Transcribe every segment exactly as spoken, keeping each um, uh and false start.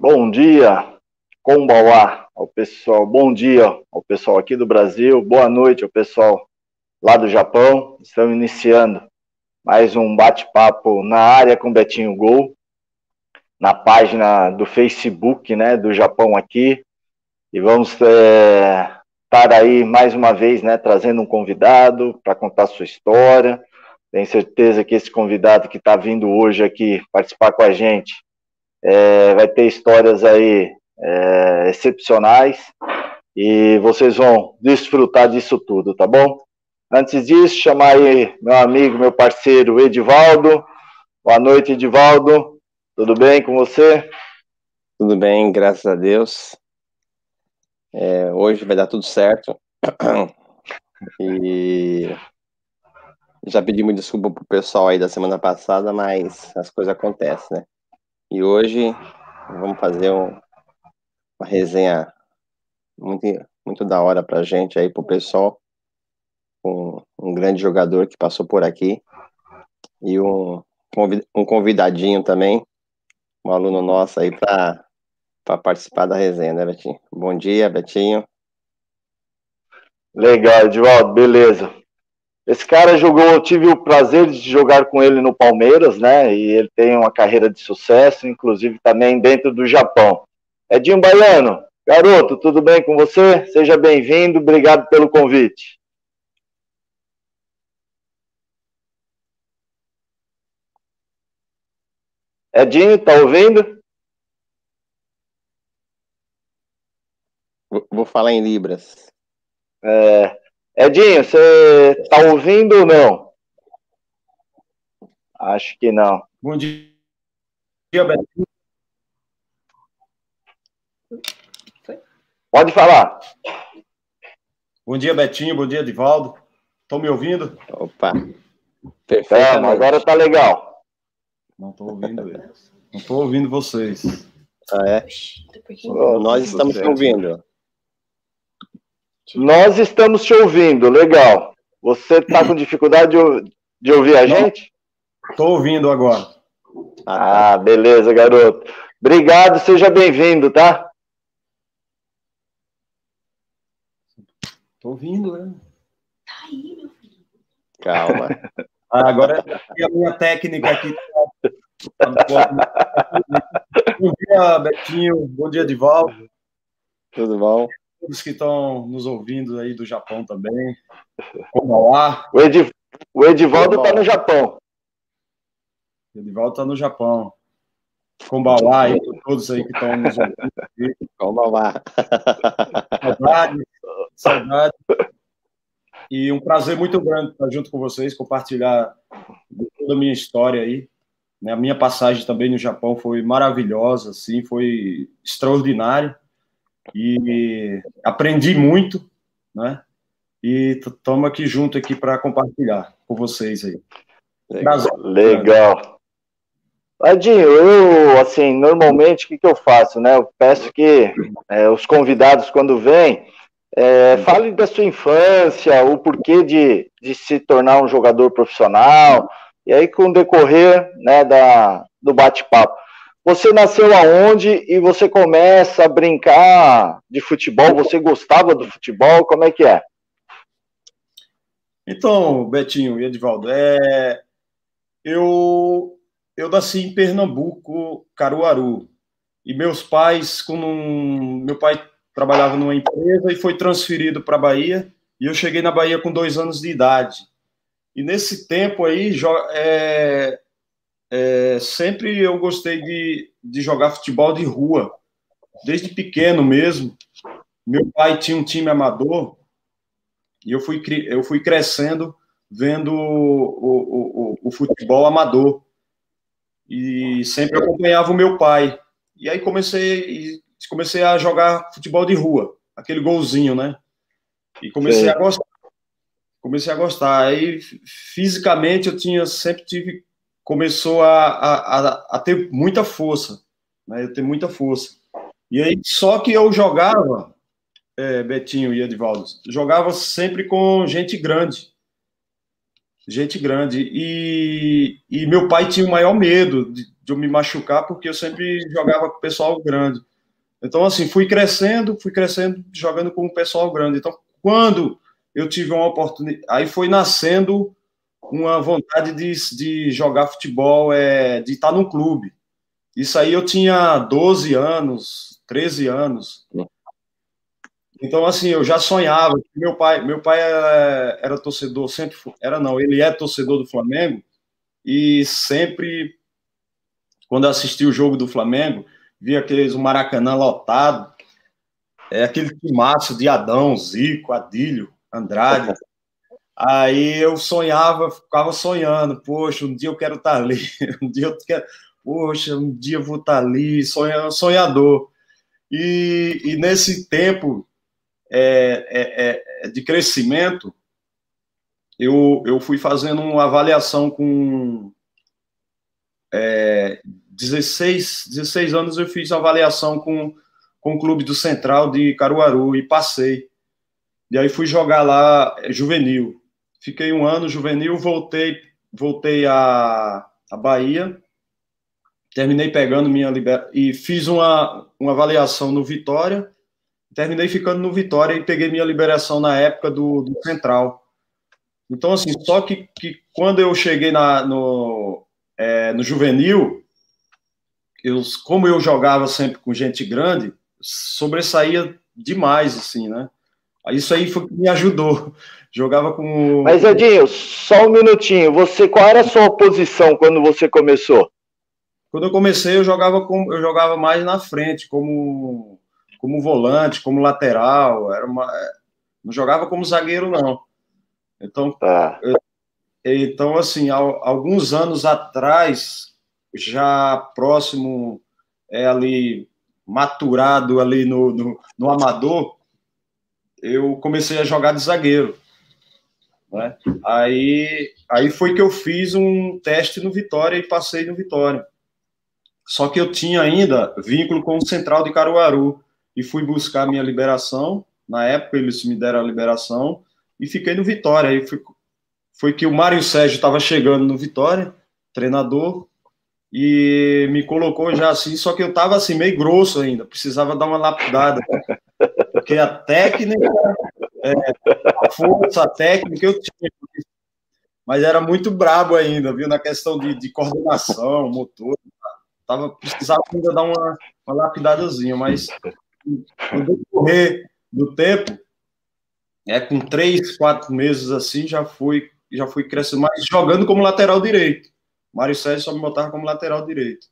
Bom dia, Kombawá, ao pessoal. Bom dia ao pessoal aqui do Brasil. Boa noite ao pessoal lá do Japão. Estamos iniciando mais um bate-papo na área com Betinho Gol, na página do Facebook, né, do Japão aqui. E vamos é, estar aí mais uma vez, né, trazendo um convidado para contar sua história. Tenho certeza que esse convidado que está vindo hoje aqui participar com a gente É, vai ter histórias aí é, excepcionais e vocês vão desfrutar disso tudo, tá bom? Antes disso, chamar aí meu amigo, meu parceiro Edivaldo. Boa noite, Edivaldo. Tudo bem com você? Tudo bem, graças a Deus. É, hoje vai dar tudo certo. E já pedi muita desculpa pro pessoal aí da semana passada, mas as coisas acontecem, né? E hoje vamos fazer um, uma resenha muito, muito da hora pra gente aí, pro pessoal, com um grande jogador que passou por aqui e um, um convidadinho também, um aluno nosso aí para para participar da resenha, né, Betinho? Bom dia, Betinho. Legal, Edivaldo, beleza. Esse cara jogou, eu tive o prazer de jogar com ele no Palmeiras, né? E ele tem uma carreira de sucesso, inclusive também dentro do Japão. Edinho Baiano, garoto, tudo bem com você? Seja bem-vindo, obrigado pelo convite. Edinho, tá ouvindo? Vou, vou falar em Libras. É, Edinho, você tá ouvindo ou não? Acho que não. Bom dia, Betinho. Pode falar. Bom dia, Betinho. Bom dia, Edivaldo. Estão me ouvindo? Opa. Perfeito. Agora tá legal. Não estou ouvindo eles. Não estou ouvindo vocês. Ah, é? Oh, nós estamos te ouvindo. Nós estamos te ouvindo. Legal. Você tá com dificuldade de, de ouvir a Não. gente? Estou ouvindo agora. Ah, tá. Ah, beleza, garoto. Obrigado, seja bem-vindo, tá? Estou ouvindo, né? Tá aí, meu filho. Calma. Ah, agora é a minha técnica aqui. Bom dia, Betinho. Bom dia, Edivaldo. Tudo bom? Todos que estão nos ouvindo aí do Japão também. Kombawá. O, Ed, o Edivaldo está no Japão. O Edivaldo está no Japão. Kombawá aí, todos aí que estão nos ouvindo. Kombawá. Saudade, saudade. E um prazer muito grande estar junto com vocês, compartilhar toda a minha história aí. A minha passagem também no Japão foi maravilhosa, assim, foi extraordinária. E aprendi muito, né? E estamos aqui junto aqui para compartilhar com vocês aí. Legal. Legal. Adinho, eu, assim, normalmente, o que, que eu faço, né? Eu peço que é, os convidados, quando vêm, é, falem da sua infância, o porquê de, de se tornar um jogador profissional, e aí, com o decorrer, né, da, do bate-papo. Você nasceu aonde e você começa a brincar de futebol? Você gostava do futebol? Como é que é? Então, Betinho e Edivaldo, é... eu, eu nasci em Pernambuco, Caruaru. E meus pais, quando um... meu pai trabalhava numa empresa e foi transferido para a Bahia, e eu cheguei na Bahia com dois anos de idade. E nesse tempo aí, é... É, sempre eu gostei de, de jogar futebol de rua, desde pequeno mesmo. Meu pai tinha um time amador e eu fui, eu fui crescendo vendo o, o, o, o futebol amador e sempre acompanhava o meu pai. E aí comecei, comecei a jogar futebol de rua, aquele golzinho, né? E comecei Sim. a gostar. Comecei a gostar. Aí, fisicamente, eu tinha, sempre tive começou a, a, a ter muita força, né? Eu ter muita força. E aí, só que eu jogava, é, Betinho e Edivaldo, jogava sempre com gente grande. Gente grande. E, e meu pai tinha o maior medo de, de eu me machucar, porque eu sempre jogava com o pessoal grande. Então, assim, fui crescendo, fui crescendo jogando com o pessoal grande. Então, quando eu tive uma oportunidade, aí foi nascendo uma vontade de, de jogar futebol, é, de estar num clube. Isso aí eu tinha doze anos, treze anos. Então, assim, eu já sonhava. Meu pai, meu pai era, era torcedor, sempre era não, ele é torcedor do Flamengo, e sempre, quando assistia o jogo do Flamengo, via aqueles o Maracanã lotado, é aquele timaço de Adão, Zico, Adílio, Andrade. Aí eu sonhava, ficava sonhando, poxa, um dia eu quero estar ali, um dia eu quero, poxa, um dia eu vou estar ali, sonhando, sonhador. E, e nesse tempo é, é, é, de crescimento, eu, eu fui fazendo uma avaliação com é, dezesseis, dezesseis anos, eu fiz avaliação com, com o Clube do Central de Caruaru e passei. E aí fui jogar lá juvenil. Fiquei um ano juvenil, voltei, voltei à, à Bahia, terminei pegando minha liberação e fiz uma, uma avaliação no Vitória, terminei ficando no Vitória e peguei minha liberação na época do, do Central. Então, assim, só que, que quando eu cheguei na, no, é, no juvenil, eu, como eu jogava sempre com gente grande, sobressaía demais, assim, né? Isso aí foi que me ajudou. Jogava com... Mas, Edinho, só um minutinho. Você, qual era a sua posição quando você começou? Quando eu comecei, eu jogava, com, eu jogava mais na frente, como, como volante, como lateral. Era uma, não jogava como zagueiro, não. Então, tá. eu, então assim, há, alguns anos atrás, já próximo, é, ali, maturado ali no, no, no amador, eu comecei a jogar de zagueiro. Né? Aí, aí foi que eu fiz um teste no Vitória e passei no Vitória. Só que eu tinha ainda vínculo com o Central de Caruaru e fui buscar a minha liberação. Na época eles me deram a liberação e fiquei no Vitória. Aí foi, foi que o Mário Sérgio estava chegando no Vitória, treinador, e me colocou já assim, só que eu estava assim meio grosso ainda, precisava dar uma lapidada, porque a técnica, é, a força, a técnica eu tinha, mas era muito brabo ainda, viu, na questão de, de coordenação, motor, tava, precisava ainda dar uma, uma lapidadazinha, mas no decorrer do tempo, é, com três, quatro meses assim, já fui, já fui crescendo, mas jogando como lateral direito. Mário Sérgio só me botava como lateral direito.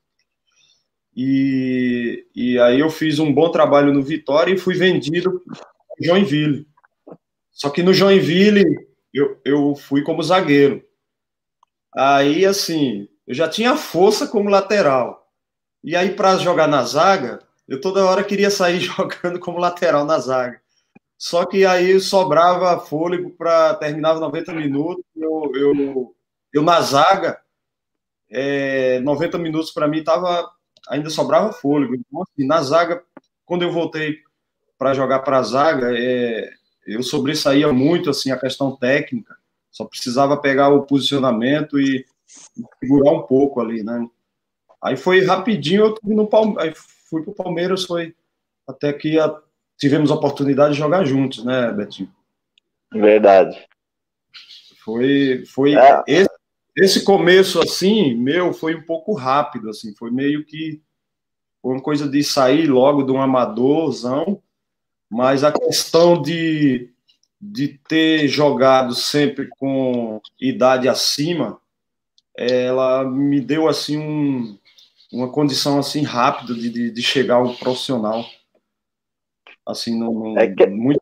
E, e aí eu fiz um bom trabalho no Vitória e fui vendido no Joinville. Só que no Joinville eu, eu fui como zagueiro. Aí, assim, eu já tinha força como lateral. E aí, para jogar na zaga, eu toda hora queria sair jogando como lateral na zaga. Só que aí sobrava fôlego para terminar noventa minutos. Eu, eu, eu na zaga, é, noventa minutos para mim tava, ainda sobrava fôlego. Então, assim, na zaga, quando eu voltei para jogar para a zaga, é, eu sobressaía muito assim, a questão técnica. Só precisava pegar o posicionamento e, e segurar um pouco ali, né? Aí foi rapidinho, eu fui no Palme... aí fui para o Palmeiras, foi até que a... tivemos a oportunidade de jogar juntos, né, Betinho? Verdade. Foi, foi é. esse, esse começo assim, meu, foi um pouco rápido, assim, foi meio que foi uma coisa de sair logo de um amadorzão, mas a questão de, de ter jogado sempre com idade acima, ela me deu assim um uma condição assim rápida de, de, de chegar ao profissional, assim, no, no, é que... muito...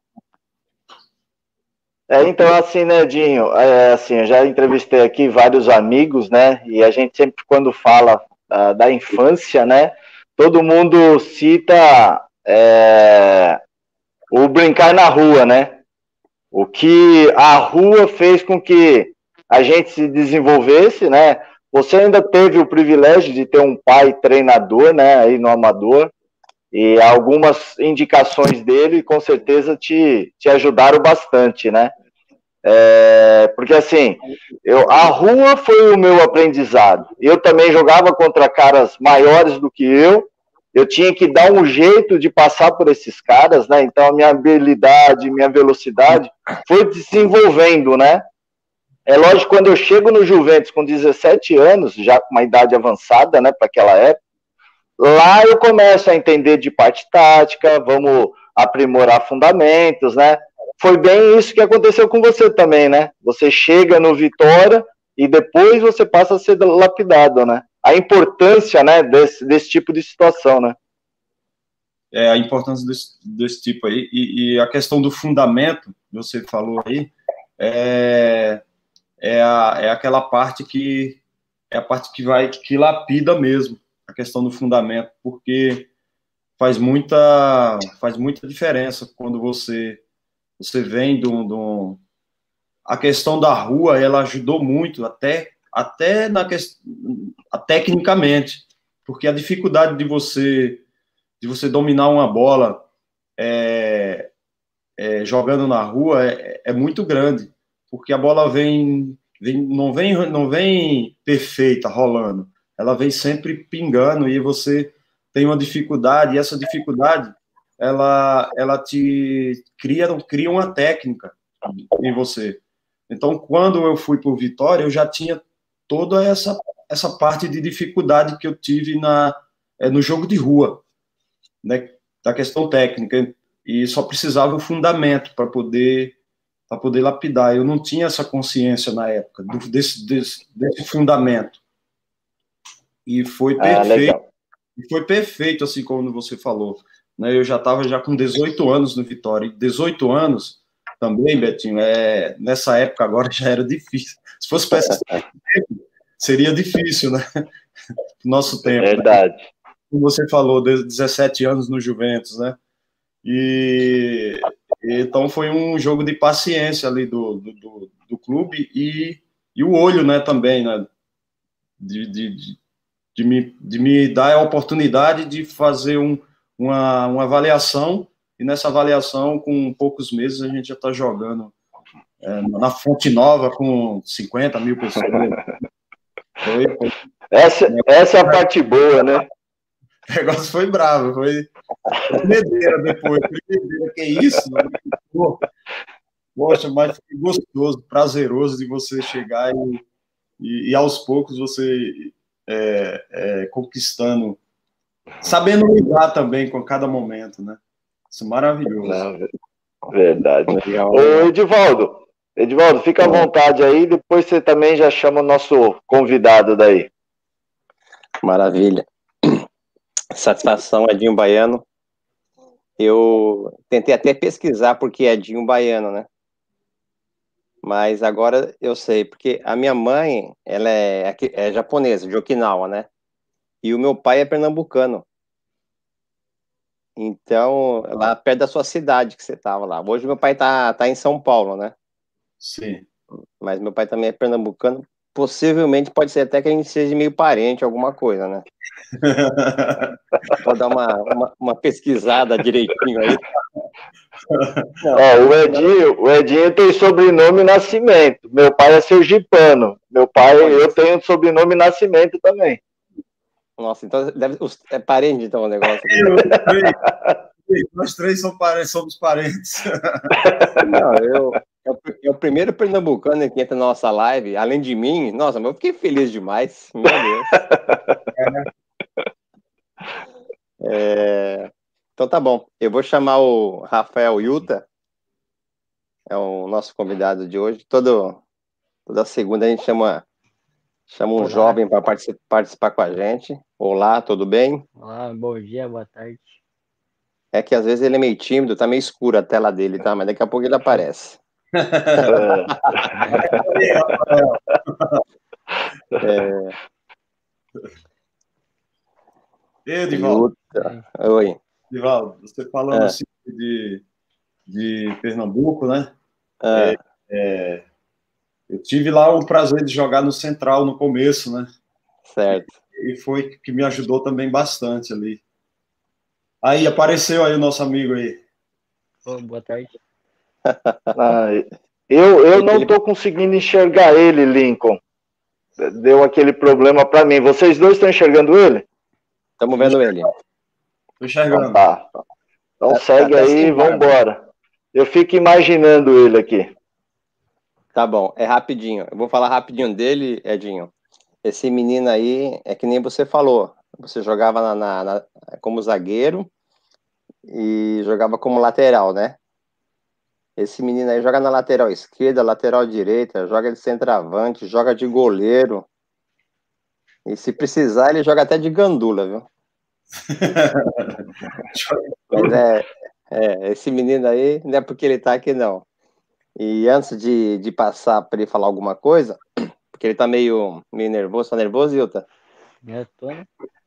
É, então, assim, né, Dinho, é, assim, eu já entrevistei aqui vários amigos, né, e a gente sempre, quando fala uh, da infância, né, todo mundo cita é, o brincar na rua, né, o que a rua fez com que a gente se desenvolvesse, né. Você ainda teve o privilégio de ter um pai treinador, né, aí no Amador, e algumas indicações dele com certeza te, te ajudaram bastante, né? É, porque assim, eu, a rua foi o meu aprendizado. Eu também jogava contra caras maiores do que eu. Eu tinha que dar um jeito de passar por esses caras, né? Então a minha habilidade, minha velocidade foi desenvolvendo, né? É lógico, quando eu chego no Juventus com dezessete anos, já com uma idade avançada, né, para aquela época, lá eu começo a entender de parte tática, vamos aprimorar fundamentos, né? Foi bem isso que aconteceu com você também, né? Você chega no Vitória e depois você passa a ser lapidado, né? A importância, né, desse, desse tipo de situação, né? É, a importância desse, desse tipo aí, e, e a questão do fundamento, você falou aí, é, é, a, é aquela parte que é a parte que vai, que lapida mesmo, a questão do fundamento, porque faz muita, faz muita diferença quando você, você vem de um, de um... A questão da rua, ela ajudou muito, até, até na questão, tecnicamente, porque a dificuldade de você, de você dominar uma bola é, é, jogando na rua é, é muito grande, porque a bola vem, vem, não, vem, não vem perfeita, rolando, ela vem sempre pingando, e você tem uma dificuldade, e essa dificuldade, ela, ela te cria, cria uma técnica em você. Então, quando eu fui para o Vitória, eu já tinha toda essa, essa parte de dificuldade que eu tive na, é, no jogo de rua, né, da questão técnica, e só precisava o fundamento para poder, para poder lapidar. Eu não tinha essa consciência na época, do, desse, desse, desse fundamento. E foi perfeito. Ah, e foi perfeito, assim como você falou. Né? Eu já estava já com dezoito anos no Vitória. E dezoito anos também, Betinho, é, nessa época agora já era difícil. Se fosse para essa tempo, seria difícil, né? Nosso tempo. Verdade. Né? Como você falou, dezessete anos no Juventus, né? E então foi um jogo de paciência ali do, do, do clube e, e o olho, né, também, né? De, de, de, de, me, de me dar a oportunidade de fazer um, uma, uma avaliação, e nessa avaliação, com poucos meses, a gente já está jogando é, na Fonte Nova com cinquenta mil pessoas. Foi, foi, essa, essa é a parte boa, né? O negócio foi bravo, foi tremedeira depois, tremedeira, que isso? Pô, poxa, mas foi gostoso, prazeroso de você chegar e, e, e aos poucos você é, é, conquistando, sabendo lidar também com cada momento, né? Isso é maravilhoso. Não, verdade. Legal, Ô, Edivaldo, Edivaldo, fica à vontade aí, depois você também já chama o nosso convidado daí. Maravilha. Satisfação, Edinho Baiano. Eu tentei até pesquisar porque é Edinho Baiano, né? Mas agora eu sei, porque a minha mãe, ela é, é japonesa, de Okinawa, né? E o meu pai é pernambucano. Então, lá perto da sua cidade que você estava lá. Hoje meu pai tá, tá em São Paulo, né? Sim. Mas meu pai também é pernambucano. Possivelmente pode ser até que a gente seja meio parente, alguma coisa, né? Vou dar uma, uma, uma pesquisada direitinho aí. Não, é, o, Edinho, o Edinho tem sobrenome Nascimento. Meu pai é sergipano. Meu pai, eu tenho sobrenome Nascimento também. Nossa, então deve, é parente então o negócio. Eu, três, nós três somos parentes. Somos parentes. Não, eu, eu, é o primeiro pernambucano que entra na nossa live, além de mim. Nossa, eu fiquei feliz demais. Meu Deus. É, então tá bom. Eu vou chamar o Rafael Yuta, é o nosso convidado de hoje. Todo, toda segunda a gente chama, chama um Olá. jovem para participar, participar com a gente. Olá, tudo bem? Olá, bom dia, boa tarde. É que às vezes ele é meio tímido, tá meio escuro a tela dele, tá? Mas daqui a pouco ele aparece. é... Ei, Edivaldo. Oi. Edivaldo, você falando é. assim de, de Pernambuco, né? É. É, é, eu tive lá o prazer de jogar no Central no começo, né? Certo. E, e foi que me ajudou também bastante ali. Aí, apareceu aí o nosso amigo aí. Oh, boa tarde. Ah, Eu, eu não estou conseguindo enxergar ele, Lincoln. Deu aquele problema para mim. Vocês dois estão enxergando ele? Estamos vendo ele. Tô enxergando. Então, tá. Então Tá- segue tá até aí e sem barba. vambora. Eu fico imaginando ele aqui. Tá bom, é rapidinho. Eu vou falar rapidinho dele, Edinho. Esse menino aí é que nem você falou. Você jogava na, na- na- como zagueiro e jogava como lateral, né? Esse menino aí joga na lateral esquerda, lateral direita, joga de centroavante, joga de goleiro. E se precisar, ele joga até de gandula, viu? Mas é, é, esse menino aí, não é porque ele tá aqui, não. E antes de, de passar para ele falar alguma coisa, porque ele tá meio, meio nervoso, tá nervoso, Ilta? Eu tô, né?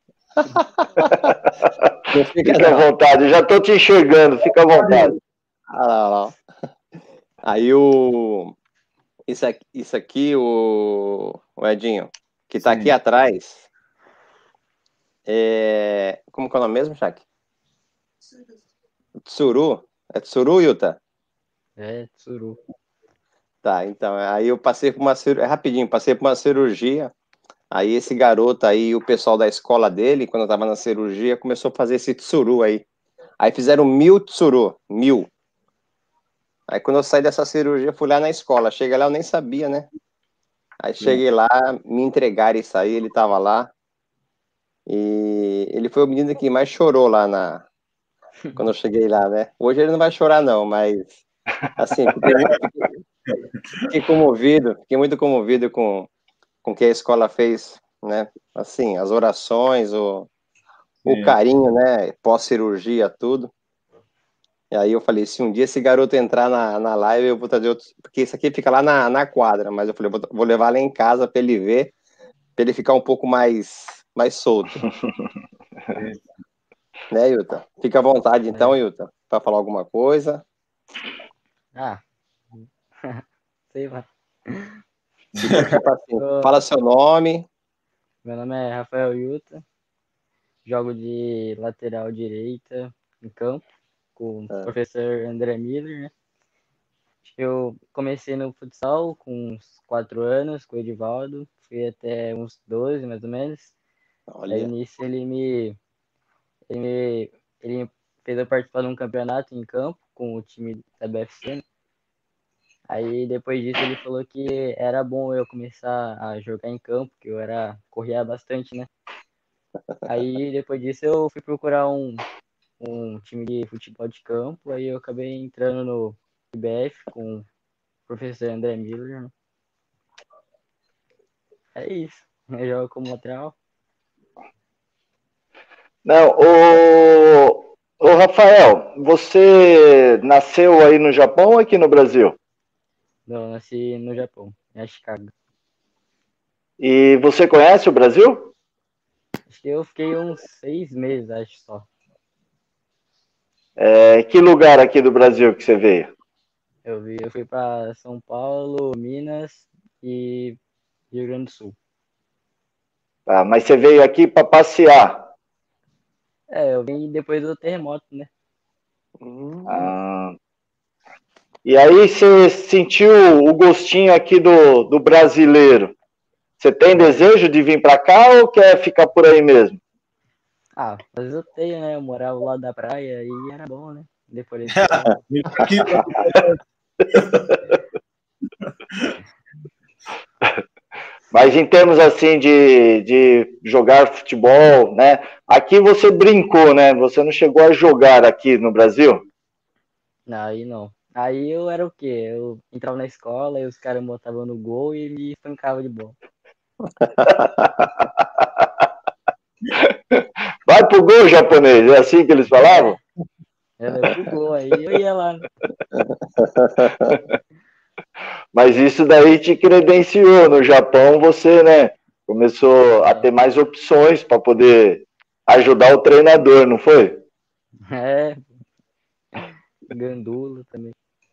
Não fica, Fica à não. vontade, já estou te enxergando, fica à vontade. Ah, lá, lá. Aí o. Isso aqui, isso aqui o... o Edinho, que tá Sim. aqui atrás. É... Como que é o nome mesmo, Jaque? Tsuru? É Tsuru, Yuta? É, Tsuru. Tá, então, aí eu passei por uma cirurgia, é rapidinho, passei por uma cirurgia, aí esse garoto aí, o pessoal da escola dele, quando eu tava na cirurgia, começou a fazer esse tsuru aí. Aí fizeram mil tsuru, mil. Aí quando eu saí dessa cirurgia, fui lá na escola, cheguei lá, eu nem sabia, né? Aí cheguei lá, me entregaram isso aí, ele tava lá, e ele foi o menino que mais chorou lá na... quando eu cheguei lá, né? Hoje ele não vai chorar não, mas, assim, fiquei muito... Fiquei comovido, fiquei muito comovido com, com o que a escola fez, né? Assim, as orações, o, o carinho, né? Pós-cirurgia, tudo. E aí eu falei, se um dia esse garoto entrar na, na live, eu vou trazer outro... Porque isso aqui fica lá na, na quadra, mas eu falei, vou, vou levar lá em casa para ele ver, para ele ficar um pouco mais, mais solto. Né, Yuta? Fica à vontade então, É. Yuta, para falar alguma coisa. Ah, sei lá. Tipo, tipo assim, Tô- fala seu nome. Meu nome é Rafael Yuta. Jogo de lateral direita em campo com o Ah. professor André Miller, né? Eu comecei no futsal com uns quatro anos, com o Edivaldo. Fui até uns doze, mais ou menos. Aí Olha, nisso ele me, ele me, ele me fez eu participar de um campeonato em campo com o time da B F C, né? Aí depois disso ele falou que era bom eu começar a jogar em campo, que eu era corria bastante, né? Aí depois disso eu fui procurar um, um time de futebol de campo, aí eu acabei entrando no I B F com o professor André Miller, né? É isso. Eu jogo como lateral. Não, o, o Rafael, você nasceu aí no Japão ou aqui no Brasil? Não, eu nasci no Japão, em Chicago. E você conhece o Brasil? Acho que eu fiquei uns seis meses, acho só. É, que lugar aqui do Brasil que você veio? Eu vi, eu fui para São Paulo, Minas e Rio Grande do Sul. Ah, mas você veio aqui para passear. É, eu vim depois do terremoto, né? Ah, e aí você sentiu o gostinho aqui do, do brasileiro. Você tem desejo de vir para cá ou quer ficar por aí mesmo? Ah, mas eu tenho, né? Eu morava lá da praia e era bom, né? Depois desse Aqui, Mas em termos assim de, de jogar futebol, né? Aqui você brincou, né? Você não chegou a jogar aqui no Brasil? Não, aí não. Aí eu era o quê? Eu entrava na escola e os caras me botavam no gol e me espancavam de bola. Vai pro gol, japonês, é assim que eles falavam? Era pro gol, aí eu ia lá. Né? Mas isso daí te credenciou. No Japão você, né, começou a ter mais opções para poder ajudar o treinador, não foi? É. Gandula também.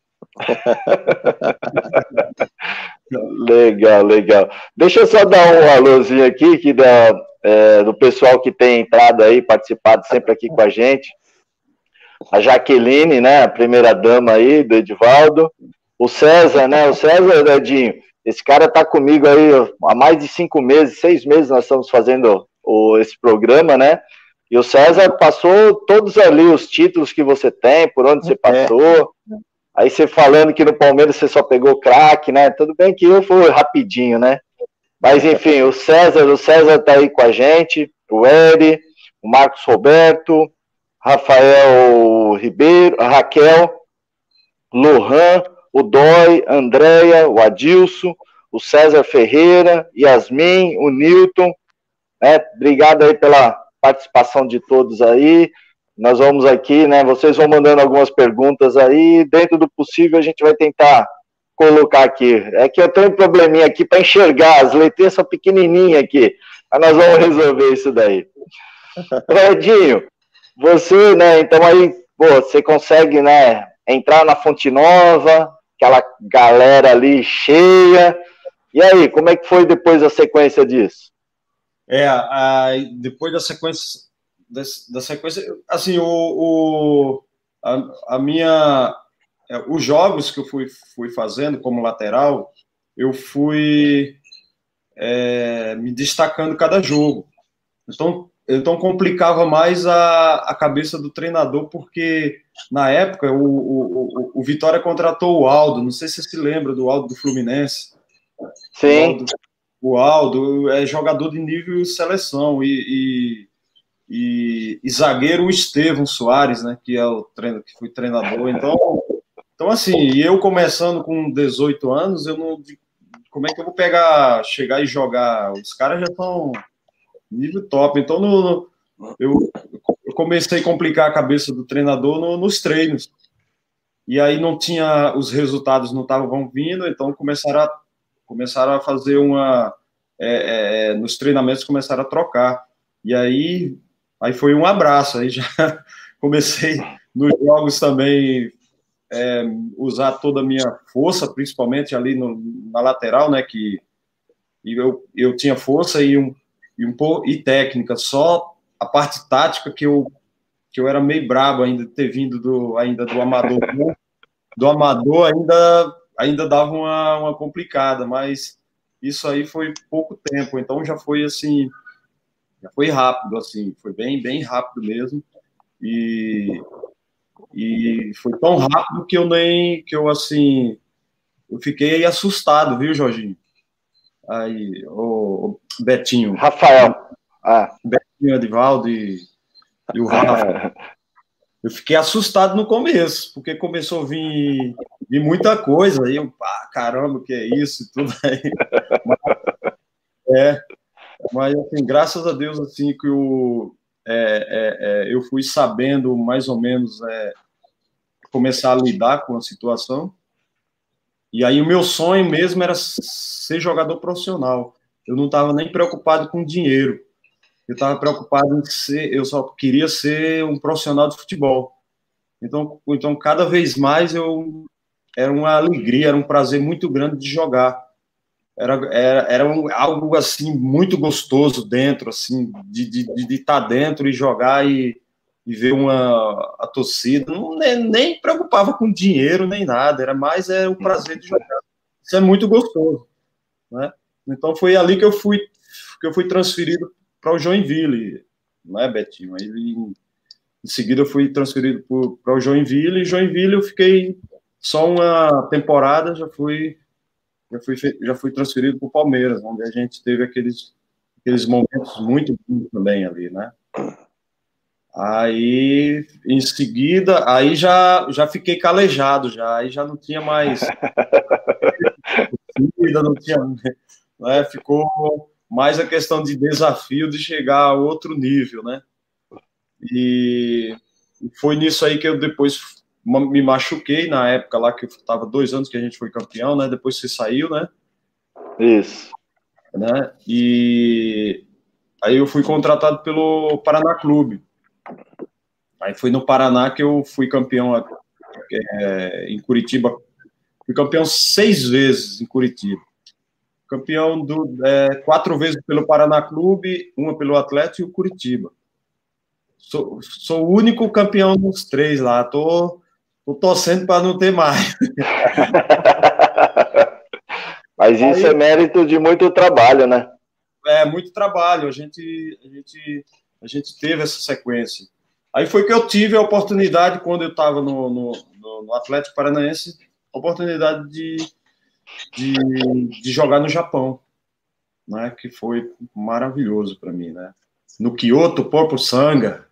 Legal, legal. Deixa eu só dar um alôzinho aqui que da, é, do pessoal que tem entrado aí, participado sempre aqui com a gente. A Jaqueline, né, a primeira dama aí do Edivaldo. o César, né? O César, Edinho, esse cara tá comigo aí há mais de cinco meses, seis meses nós estamos fazendo o, esse programa, né? E o César passou todos ali os títulos que você tem, por onde você passou. É. Aí você falando que no Palmeiras você só pegou craque, né? Tudo bem que eu fui rapidinho, né? Mas enfim, o César, o César tá aí com a gente, o Eri, o Marcos Roberto, Rafael Ribeiro, a Raquel, Lohan, o Dói, Andréia, o Adilson, o César Ferreira, Yasmin, o Newton, né? Obrigado aí pela participação de todos aí. Nós vamos aqui, né? Vocês vão mandando algumas perguntas aí, dentro do possível a gente vai tentar colocar aqui. É que eu tenho um probleminha aqui para enxergar, as letrinhas são pequenininhas aqui, mas nós vamos resolver isso daí. Edinho, você, né? Então aí, pô, você consegue, né? Entrar na Fonte Nova, aquela galera ali cheia. E aí, como é que foi depois a sequência disso? É, a, depois da sequência, da, da sequência, assim, o, o a, a minha, é, os jogos que eu fui, fui fazendo como lateral, eu fui é, me destacando cada jogo. Então, então complicava mais a, a cabeça do treinador, porque na época o, o, o Vitória contratou o Aldo, não sei se você se lembra do Aldo do Fluminense. Sim. O Aldo, o Aldo é jogador de nível seleção e, e, e, e zagueiro o Estevão Soares, né, que é o treino, que foi treinador. Então, então assim, eu começando com dezoito anos, eu não, como é que eu vou pegar, chegar e jogar? Os caras já estão nível top. Então, no, no, eu, eu comecei a complicar a cabeça do treinador no, nos treinos. E aí não tinha, os resultados não estavam vindo, então começaram a, começaram a fazer uma... É, é, nos treinamentos começaram a trocar. E aí, aí foi um abraço. Aí já comecei nos jogos também é, usar toda a minha força, principalmente ali no, na lateral, né? Que e eu, eu tinha força e um e um pouco e técnica, só a parte tática que eu que eu era meio brabo ainda, ter vindo do ainda do amador, do amador ainda ainda dava uma, uma complicada, mas isso aí foi pouco tempo, então já foi assim, já foi rápido, assim, foi bem bem rápido mesmo, e e foi tão rápido que eu nem que eu assim eu fiquei assustado, viu, Jorginho? Aí, o Betinho, Rafael, ah. Betinho, Edivaldo e, e o Rafa. Eu fiquei assustado no começo, porque começou a vir, vir muita coisa, aí eu, ah, caramba, o que é isso e tudo aí. Mas, é, mas assim, graças a Deus, assim, que eu, é, é, é, eu fui sabendo mais ou menos é, começar a lidar com a situação. E aí o meu sonho mesmo era ser jogador profissional. Eu não estava nem preocupado com dinheiro. Eu estava preocupado em ser, eu só queria ser um profissional de futebol. Então, então cada vez mais eu era uma alegria, era um prazer muito grande de jogar. Era, era, era um, algo assim muito gostoso dentro, assim, de, de, de estar dentro e jogar e, e ver uma a torcida. Não, nem, nem preocupava com dinheiro nem nada, era mais é, o prazer de jogar. Isso é muito gostoso, né? Então foi ali que eu fui que eu fui transferido para o Joinville, não é, Betinho? Aí, em, em seguida eu fui transferido para o Joinville, e Joinville eu fiquei só uma temporada, já fui, já fui, já fui transferido para o Palmeiras, onde a gente teve aqueles, aqueles momentos muito bons também ali, né? Aí, em seguida, aí já, já fiquei calejado, já, aí já não tinha mais... não tinha... Né, ficou... mais a questão de desafio de chegar a outro nível, né? E foi nisso aí que eu depois me machuquei, na época lá que eu estava dois anos que a gente foi campeão, né? Depois você saiu, né? Isso. Né? E aí eu fui contratado pelo Paraná Clube. Aí foi no Paraná que eu fui campeão é, em Curitiba. Fui campeão seis vezes em Curitiba. Campeão do, é, quatro vezes pelo Paraná Clube, uma pelo Atlético e o Curitiba. Sou, sou o único campeão dos três lá. Tô, Estou torcendo para não ter mais. Mas isso Aí, é mérito de muito trabalho, né? É, muito trabalho. A gente, a gente, a gente teve essa sequência. Aí foi que eu tive a oportunidade, quando eu estava no, no, no Atlético Paranaense, a oportunidade de, de, de jogar no Japão, né? Que foi maravilhoso para mim, né? No Kyoto Purple Sanga.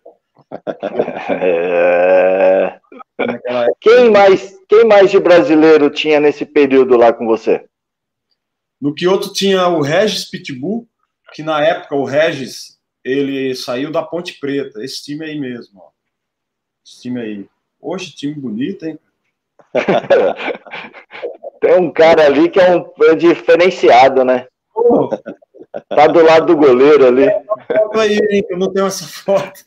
É... Quem mais, quem mais de brasileiro tinha nesse período lá com você? No Kyoto tinha o Regis Pitbull, que na época o Regis, ele saiu da Ponte Preta, esse time aí mesmo, ó. Esse time aí. Hoje, time bonito, hein? Tem um cara ali que é um é diferenciado, né? Oh. Tá do lado do goleiro ali. Aí, hein, eu não tenho essa foto.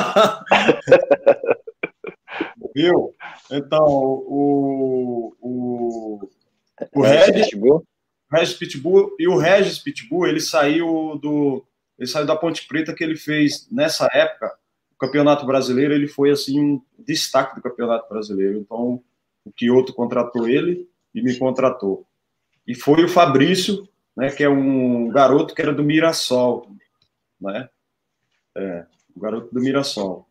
Viu? Então, o, o, o Regis Pitbull. Regis Pitbull e o Regis Pitbull, ele saiu do ele saiu da Ponte Preta, que ele fez nessa época o Campeonato Brasileiro. Ele foi assim um destaque do Campeonato Brasileiro. Então o Kyoto contratou ele e me contratou. E foi o Fabrício, né, que é um garoto que era do Mirassol, né? É, o garoto do Mirassol.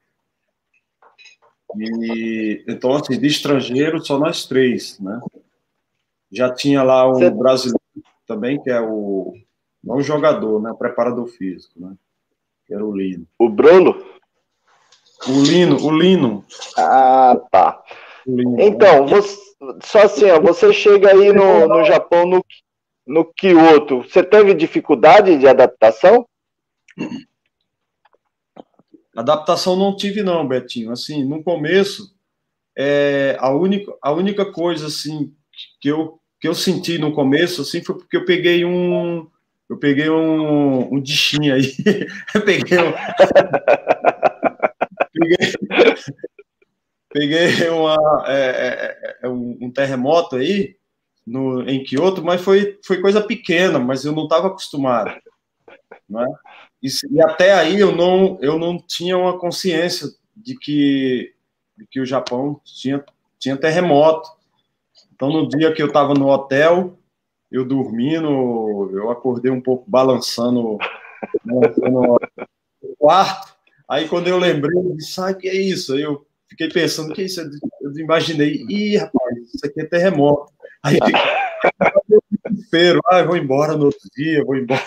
E então assim, de estrangeiro só nós três, né? Já tinha lá um Você... brasileiro também, que é o não o jogador, né, o preparador físico, né, que era o Lino. O Bruno? O Lino, o Lino. Ah, tá. Lino, então, né? você, só assim, ó, você chega aí no, no Japão, no, no Kyoto, você teve dificuldade de adaptação? Adaptação não tive não, Betinho. Assim, no começo, é, a, única, a única coisa, assim, que eu que eu senti no começo, assim, foi porque eu peguei um, eu peguei um, um dichinho aí, eu peguei um, peguei, peguei uma, é, é, um, um terremoto aí, no, em Kyoto, mas foi, foi coisa pequena, mas eu não estava acostumado, né? E, e até aí eu não, eu não tinha uma consciência de que, de que o Japão tinha, tinha terremoto. Então, no dia que eu estava no hotel, eu dormindo, eu acordei um pouco balançando, balançando no quarto. Aí, quando eu lembrei, eu disse, ah, que é isso? Aí eu fiquei pensando, que é isso? Eu imaginei, ih, rapaz, isso aqui é terremoto. Aí, eu desespero, ah, eu vou embora no outro dia, vou embora.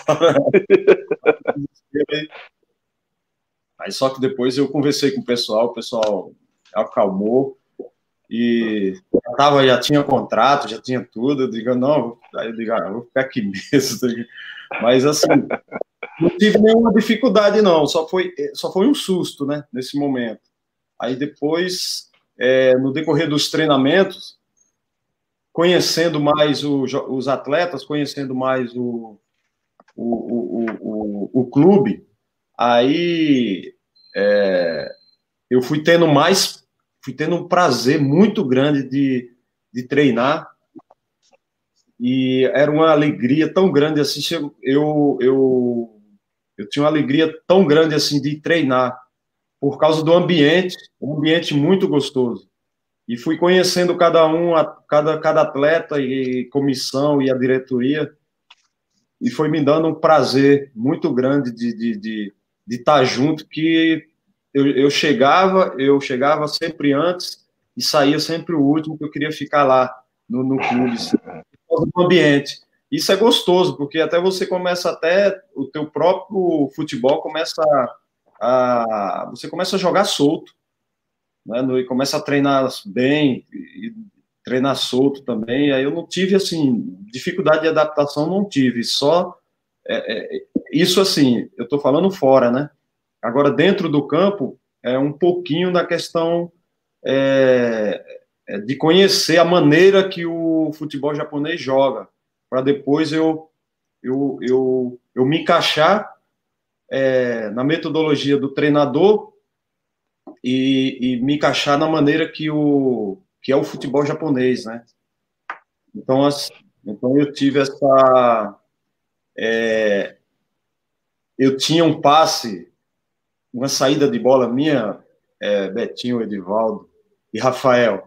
Aí, só que depois eu conversei com o pessoal, o pessoal acalmou. E já, tava, já tinha contrato, já tinha tudo. Eu digo, não, aí eu digo, ah, eu vou ficar aqui mesmo. Mas assim, não tive nenhuma dificuldade, não, só foi, só foi um susto, né, nesse momento. Aí depois, é, no decorrer dos treinamentos, conhecendo mais o, os atletas, conhecendo mais o, o, o, o, o clube, aí é, eu fui tendo mais. Fui tendo um prazer muito grande de, de treinar, e era uma alegria tão grande assim, eu, eu, eu tinha uma alegria tão grande assim de treinar, por causa do ambiente, um ambiente muito gostoso. E fui conhecendo cada um, a, cada, cada atleta e comissão e a diretoria, e foi me dando um prazer muito grande de, de, de, de estar junto, que eu, eu chegava, eu chegava sempre antes, e saía sempre o último, que eu queria ficar lá no, no clube, no ambiente. Isso é gostoso, porque até você começa até, o teu próprio futebol começa a, a você começa a jogar solto, né? E começa a treinar bem, e treinar solto também. Aí eu não tive, assim, dificuldade de adaptação, não tive, só, é, é, isso assim, eu estou falando fora, né? Agora, dentro do campo, é um pouquinho da questão é, de conhecer a maneira que o futebol japonês joga, para depois eu, eu, eu, eu me encaixar é, na metodologia do treinador e, e me encaixar na maneira que, o, que é o futebol japonês, né? Então, assim, então eu tive essa... É, eu tinha um passe, uma saída de bola minha, é, Betinho, Edivaldo e Rafael.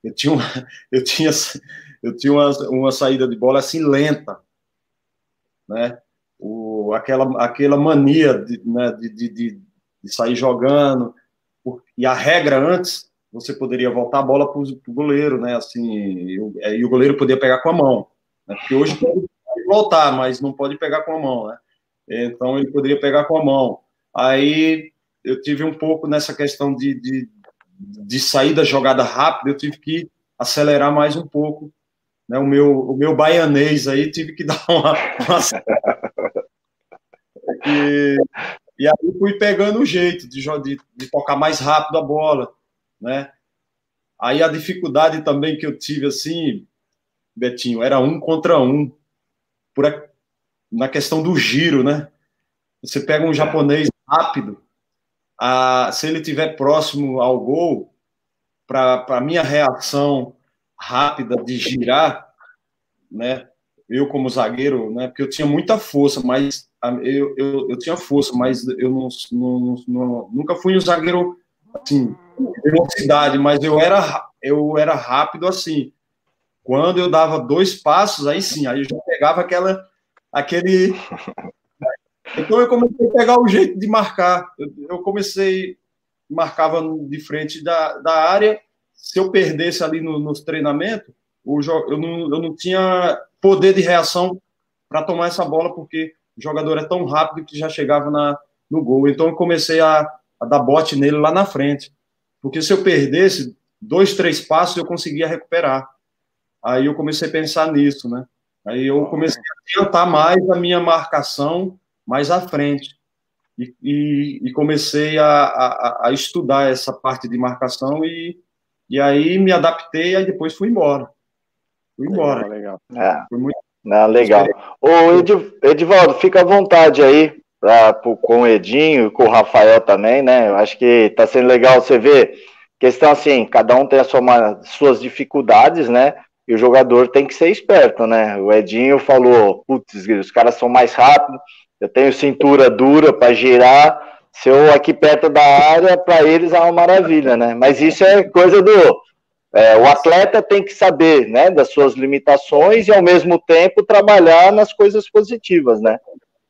eu tinha uma, eu tinha, eu tinha uma, uma saída de bola assim lenta, né? O, aquela, aquela mania de, né, de, de, de, de sair jogando, e a regra antes, você poderia voltar a bola para o goleiro, né? Assim, e o, e o goleiro podia pegar com a mão, né? Porque hoje pode voltar, mas não pode pegar com a mão, né? Então ele poderia pegar com a mão. Aí eu tive um pouco nessa questão de, de, de sair da jogada rápida, eu tive que acelerar mais um pouco, né? O meu, o meu baianês aí tive que dar uma... uma... E, e aí fui pegando o jeito de, de, de tocar mais rápido a bola, né? Aí a dificuldade também que eu tive, assim, Betinho, era um contra um, por a, na questão do giro, né? Você pega um japonês rápido, a, se ele estiver próximo ao gol, para a minha reação rápida de girar, né? Eu como zagueiro, né? Porque eu tinha muita força, mas eu, eu, eu tinha força, mas eu não, não, não, nunca fui um zagueiro assim, de velocidade, mas eu era, eu era rápido assim. Quando eu dava dois passos, aí sim, aí eu já pegava aquela, aquele. Então eu comecei a pegar o jeito de marcar. Eu, eu comecei, marcava de frente da, da área. Se eu perdesse ali no, nos treinamentos, o, eu, não, eu não tinha poder de reação para tomar essa bola, porque o jogador é tão rápido que já chegava na, no gol. Então eu comecei a, a dar bote nele lá na frente. Porque se eu perdesse dois, três passos, eu conseguia recuperar. Aí eu comecei a pensar nisso, né? Aí eu comecei a adiantar mais a minha marcação mais à frente. E, e, e comecei a, a, a estudar essa parte de marcação e, e aí me adaptei e depois fui embora. Fui embora. Legal, legal. É. Foi muito... Não, legal. Ô, Edivaldo, fica à vontade aí pra, com o Edinho e com o Rafael também, né? Eu acho que tá sendo legal você ver. Questão assim, cada um tem as sua, suas dificuldades, né? E o jogador tem que ser esperto, né? O Edinho falou, putz, os caras são mais rápidos, eu tenho cintura dura para girar, se eu aqui perto da área, para eles é uma maravilha, né? Mas isso é coisa do... É, o atleta tem que saber, né, das suas limitações e, ao mesmo tempo, trabalhar nas coisas positivas, né?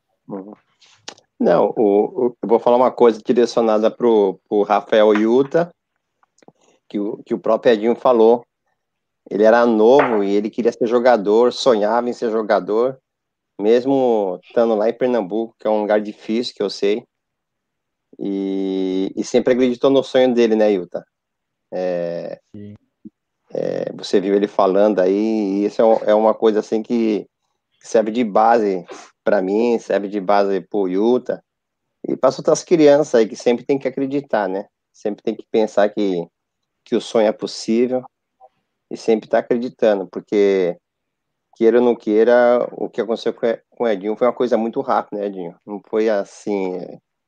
Não, o, o, eu vou falar uma coisa direcionada para o Rafael Yuta, que o, que o próprio Edinho falou. Ele era novo e ele queria ser jogador, sonhava em ser jogador, mesmo estando lá em Pernambuco, que é um lugar difícil, que eu sei, e, e sempre acreditou no sonho dele, né, Yuta? É, é, você viu ele falando aí, e isso é, é uma coisa assim que serve de base para mim, serve de base para o Yuta, e para as outras crianças aí, que sempre tem que acreditar, né? Sempre tem que pensar que, que o sonho é possível, e sempre está acreditando, porque queira ou não queira, o que aconteceu com o Edinho foi uma coisa muito rápida, né, Edinho? Não foi assim,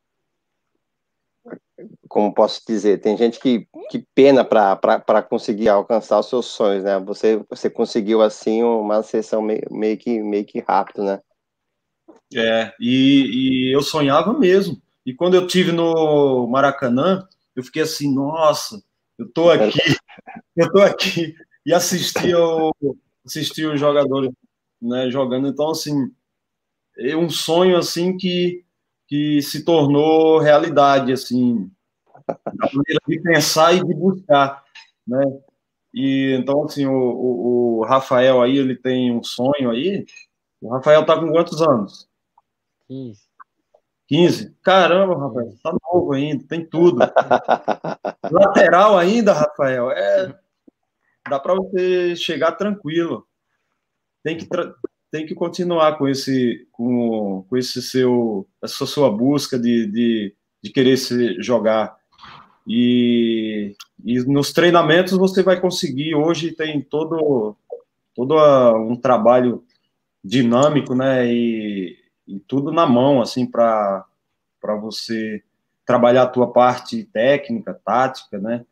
como posso dizer, tem gente que, que pena para conseguir alcançar os seus sonhos, né? Você, você conseguiu, assim, uma sessão meio, meio, que, meio que rápido, né? É, e, e eu sonhava mesmo. E quando eu tive no Maracanã, eu fiquei assim, nossa, eu tô aqui, eu tô aqui. E assistia o, assistia os jogadores, né, jogando. Então, assim, é um sonho, assim, que, que se tornou realidade, assim, a maneira de pensar e de buscar, né? E, então, assim, o, o, o Rafael aí, ele tem um sonho aí. O Rafael tá com quantos anos? quinze. quinze? Caramba, Rafael, tá novo ainda, tem tudo. Lateral ainda, Rafael, é... dá para você chegar tranquilo. Tem que, tra... tem que continuar com esse, com, com esse seu, essa sua busca de, de, de querer se jogar. E, e nos treinamentos você vai conseguir. Hoje tem todo, todo um trabalho dinâmico, né? E, e tudo na mão, assim, para para você trabalhar a tua parte técnica, tática, né?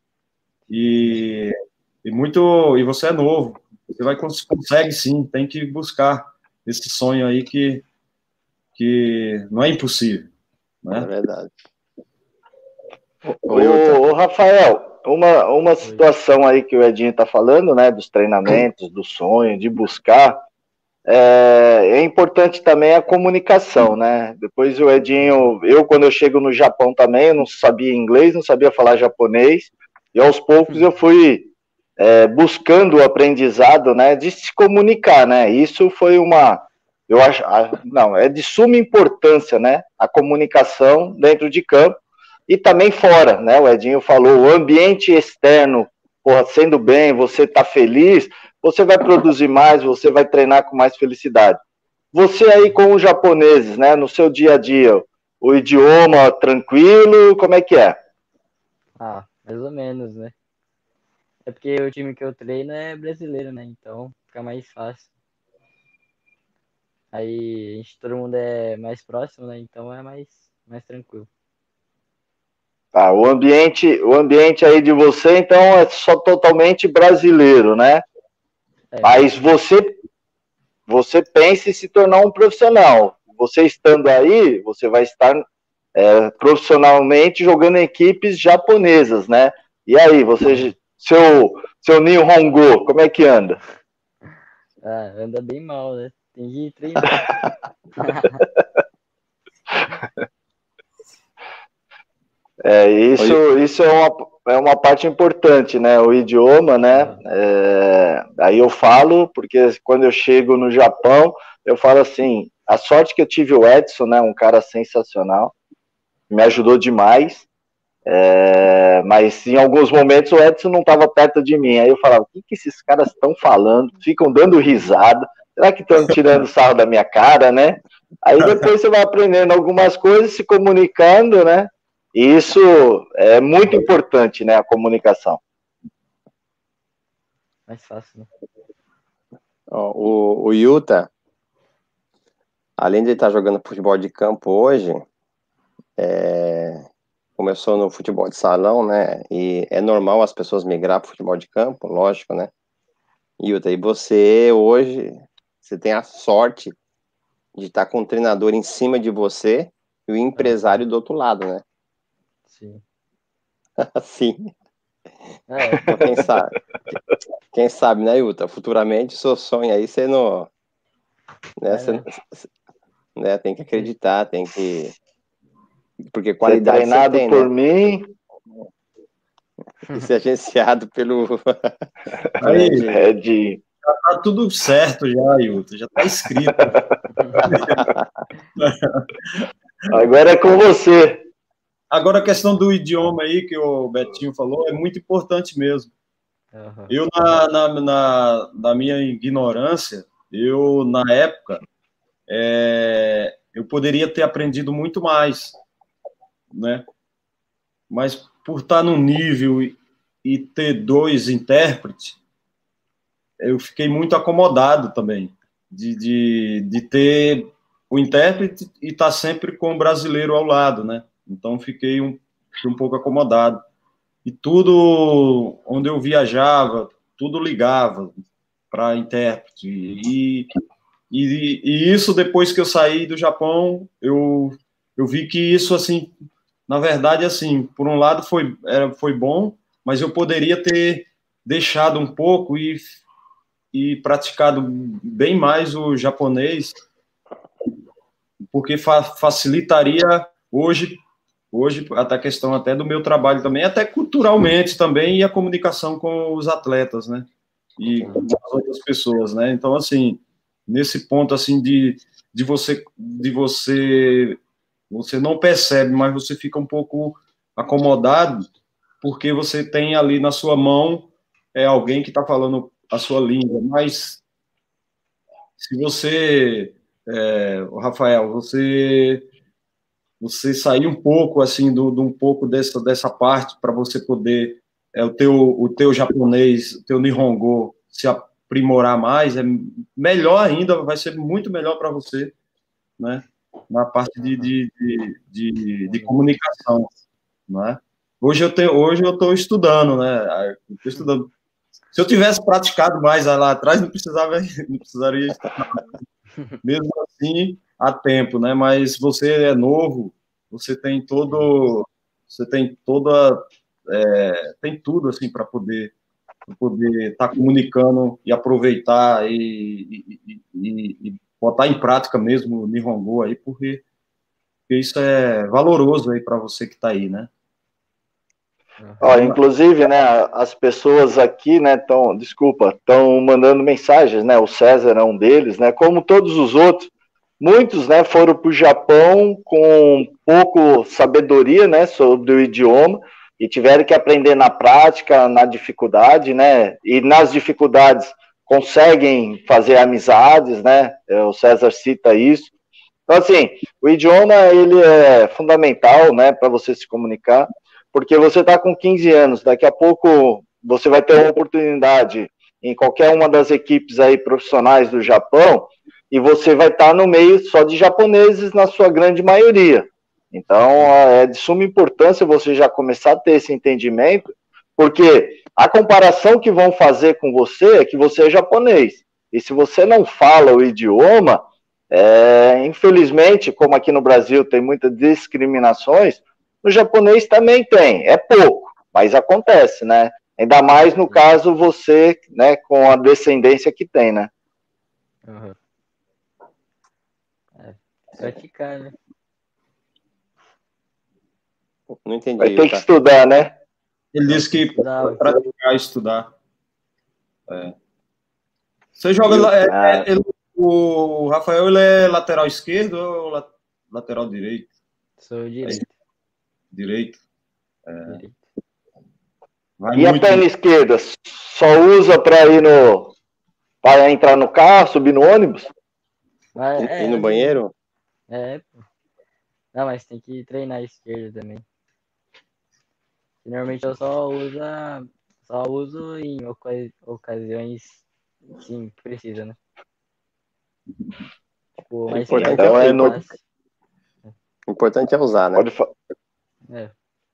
E, e muito, e você é novo, você vai consegue sim, tem que buscar esse sonho aí que que não é impossível, né? É verdade. Ô, ô, Rafael, uma, uma situação aí que o Edinho está falando, né, dos treinamentos, do sonho, de buscar, é, é importante também a comunicação, né? Depois o Edinho, eu quando eu chego no Japão também, eu não sabia inglês, não sabia falar japonês, e aos poucos eu fui é, buscando o aprendizado, né, de se comunicar, né? Isso foi uma, eu acho, não, é de suma importância, né? A comunicação dentro de campo e também fora, né? O Edinho falou, o ambiente externo, porra, sendo bem, você tá feliz, você vai produzir mais, você vai treinar com mais felicidade. Você aí com os japoneses, né, no seu dia a dia, o idioma tranquilo, como é que é? Ah, mais ou menos, né? É porque o time que eu treino é brasileiro, né? Então fica mais fácil. Aí a gente, todo mundo é mais próximo, né? Então é mais, mais tranquilo. Ah, o ambiente, o ambiente aí de você, então, é só totalmente brasileiro, né? É, Mas você, você pensa em se tornar um profissional. Você estando aí, você vai estar é, profissionalmente jogando em equipes japonesas, né? E aí, você, seu, seu Nihongo, como é que anda? ah, anda bem mal, né? Tem que treinar. É, isso, isso é uma, é uma parte importante, né? O idioma, né? É, aí eu falo, porque quando eu chego no Japão, eu falo assim, a sorte que eu tive o Edson, né? Um cara sensacional, me ajudou demais, é, mas em alguns momentos o Edson não estava perto de mim, aí eu falava, o que, que esses caras estão falando? Ficam dando risada, será que estão tirando sarro da minha cara, né? Aí depois você vai aprendendo algumas coisas, se comunicando, né? E isso é muito importante, né? A comunicação. Mais fácil, né? Ó, o, o Yuta, além de estar jogando futebol de campo hoje, é, começou no futebol de salão, né? E é normal as pessoas migrar para o futebol de campo, lógico, né? Yuta, e você hoje, você tem a sorte de estar com um treinador em cima de você e o empresário do outro lado, né? Sim. Assim. É, Então, quem sabe, quem sabe, né, Yuta? Futuramente, seu sonho aí, você não... Né, é, você, né? né, tem que acreditar, tem que... Porque Ser qualidade você treinado tem, por né? mim. E ser agenciado pelo... Aí, É de... tá tudo certo já, Hilton, já tá escrito. Agora é com você. Agora, a questão do idioma aí, que o Betinho falou, é muito importante mesmo. Uhum. Eu, na, na, na, na minha ignorância, eu, na época, é, eu poderia ter aprendido muito mais, né? Mas por estar no nível e, e ter dois intérpretes, eu fiquei muito acomodado também, de, de, de ter o intérprete e estar sempre com o brasileiro ao lado, né? Então, fiquei um, um pouco acomodado. E tudo, onde eu viajava, tudo ligava para intérprete. E, e, e isso, depois que eu saí do Japão, eu, eu vi que isso, assim, na verdade, assim, por um lado foi, era, foi bom, mas eu poderia ter deixado um pouco e, e praticado bem mais o japonês, porque fa facilitaria hoje, hoje, até a questão até do meu trabalho também, até culturalmente também, e a comunicação com os atletas, né? E com as outras pessoas, né? Então, assim, nesse ponto, assim, de, de você, de você, você não percebe, mas você fica um pouco acomodado, porque você tem ali na sua mão é alguém que está falando a sua língua, mas se você, é, Rafael, você você sair um pouco assim do, do um pouco dessa dessa parte para você poder é, o teu o teu japonês, o teu Nihongo se aprimorar mais, é melhor ainda, vai ser muito melhor para você, né? Na parte de, de, de, de, de comunicação, não é? Hoje eu tenho, hoje eu estou estudando, né? Estou estudando. Se eu tivesse praticado mais lá atrás, não precisava, não precisaria estudar. Mesmo assim, há tempo, né? Mas você é novo, você tem todo, você tem toda é, tem tudo assim para poder poder estar tá comunicando e aproveitar e, e, e, e botar em prática mesmo o Nihongo aí, porque, porque isso é valoroso aí para você que está aí, né? Ó, inclusive, né, as pessoas aqui, né, estão, desculpa, estão mandando mensagens, né, o César é um deles, né, como todos os outros, muitos, né, foram para o Japão com pouco sabedoria, né, sobre o idioma, e tiveram que aprender na prática, na dificuldade, né, e nas dificuldades conseguem fazer amizades, né, o César cita isso. Então, assim, o idioma, ele é fundamental, né, para você se comunicar, porque você está com quinze anos, daqui a pouco você vai ter uma oportunidade em qualquer uma das equipes aí profissionais do Japão, e você vai estar tá no meio só de japoneses, na sua grande maioria. Então, é de suma importância você já começar a ter esse entendimento, porque a comparação que vão fazer com você é que você é japonês. E se você não fala o idioma, é, infelizmente, como aqui no Brasil tem muitas discriminações, no japonês também tem. É pouco, mas acontece, né? Ainda mais no caso você, né, com a descendência que tem, né? Uhum. É, praticar, né? Não entendi. Vai ter tá? que estudar, né? Ele disse que Estudar. praticar, estudar. É. Você joga lá, é, Ah. ele, o Rafael, ele é lateral esquerdo ou la- lateral direito? Sou direito. Direito. É. direito. Vai E a muito- perna esquerda? Só usa para ir no... para entrar no carro, subir no ônibus? Mas, E, é, e no às banheiro? vezes- É, pô. Não, mas tem que treinar a esquerda também. Normalmente eu só uso, só uso em oca- ocasiões, sim, que precisa, né? Tipo, mais Importante perto Então do é no- passe. O importante é usar, né? Pode fa... É,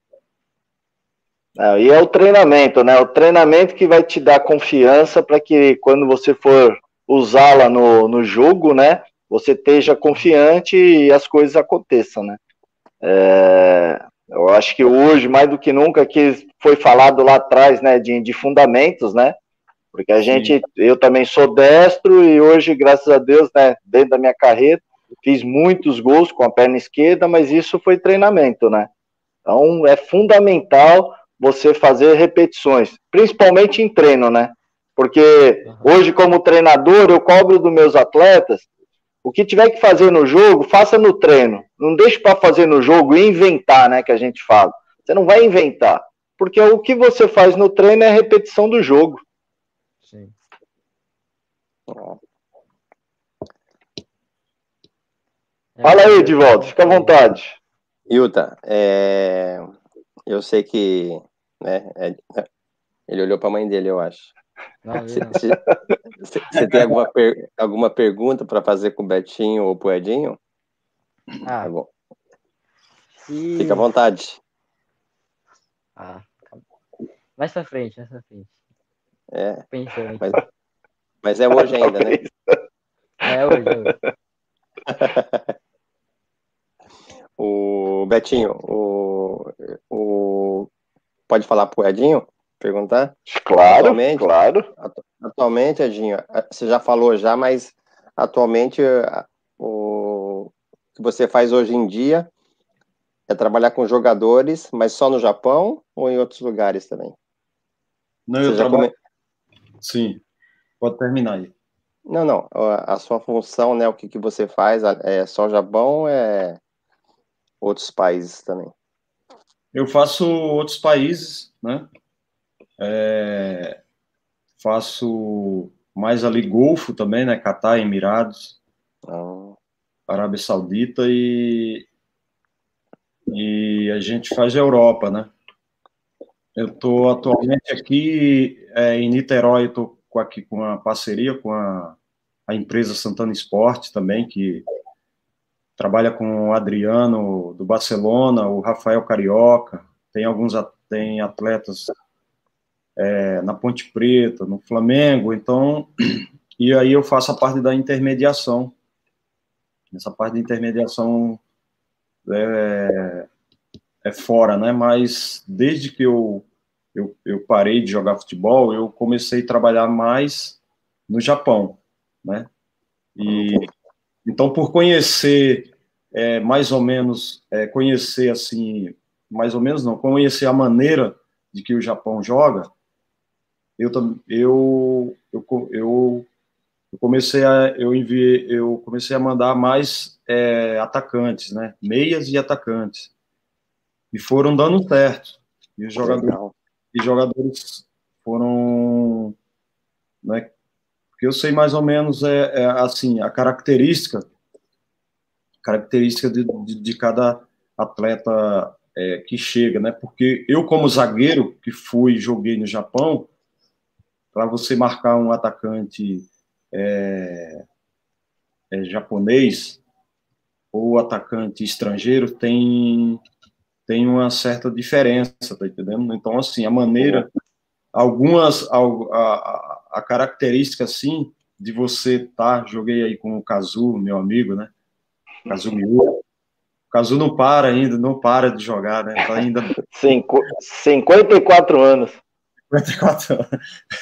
É, e é o treinamento, né? O treinamento que vai te dar confiança para que quando você for usá-la no, no jogo, né? Você esteja confiante e as coisas aconteçam, né? É, eu acho que hoje, mais do que nunca, que foi falado lá atrás, né? De, de fundamentos, né? Porque a Sim. gente, eu também sou destro e hoje, graças a Deus, né? Dentro da minha carreira, fiz muitos gols com a perna esquerda, mas isso foi treinamento, né? Então, é fundamental você fazer repetições, principalmente em treino, né? Porque hoje, como treinador, eu cobro dos meus atletas, o que tiver que fazer no jogo, faça no treino. Não deixe para fazer no jogo e inventar, né, que a gente fala. Você não vai inventar, porque o que você faz no treino é a repetição do jogo. sim. É, Fala aí, eu Edivaldo, fica à também. vontade. Yuta, é, eu sei que, né, é- ele olhou para a mãe dele, eu acho. Não, Você não. você tem alguma, per- alguma pergunta para fazer com o Betinho ou pro Edinho? Ah, Tá bom. se... Fica à vontade. Ah, calma. Mais pra frente, mais pra frente. É, Pensando aqui. mas, mas é hoje ainda, né? É hoje, é hoje. O Betinho, o, o, pode falar pro Edinho? Perguntar? Claro, Atualmente, claro. atu- atualmente, Edinho, você já falou já, mas atualmente a- o que você faz hoje em dia é trabalhar com jogadores, mas só no Japão ou em outros lugares também? Não, Você eu já trabalho. come... Sim, pode terminar aí. Não, não. A, a sua função, né? O que, que você faz? É só Japão ou é outros países também? Eu faço outros países, né? É, faço mais ali Golfo também, né? Catar, Emirados, Ah, Arábia Saudita e, e a gente faz Europa, né? Eu estou atualmente aqui é, em Niterói, eu estou aqui com uma parceria com a, a empresa Santana Esporte também, que trabalha com o Adriano do Barcelona, o Rafael Carioca, tem alguns tem atletas é, na Ponte Preta, no Flamengo, então, e aí eu faço a parte da intermediação. Essa parte de intermediação é, é fora, né? Mas desde que eu, eu, eu parei de jogar futebol, eu comecei a trabalhar mais no Japão, né? E então, por conhecer é, mais ou menos, é, conhecer assim, mais ou menos não, conhecer a maneira de que o Japão joga, eu eu eu, eu, eu comecei a eu enviei, eu comecei a mandar mais é, atacantes, né? Meias e atacantes. E foram dando certo. E os jogadores, e jogadores foram, né? Porque eu sei mais ou menos é, é assim a característica, característica de, de, de cada atleta é, que chega, né? Porque eu como zagueiro que fui e joguei no Japão, para você marcar um atacante é, é, japonês ou atacante estrangeiro tem tem uma certa diferença, tá entendendo? Então, assim, a maneira, algumas, a, a, a característica, assim, de você tá, joguei aí com o Kazu, meu amigo, né? Kazu Miura. O Kazu não para ainda, não para de jogar, né? Tá ainda... Cinco, cinquenta e quatro anos. cinquenta e quatro anos.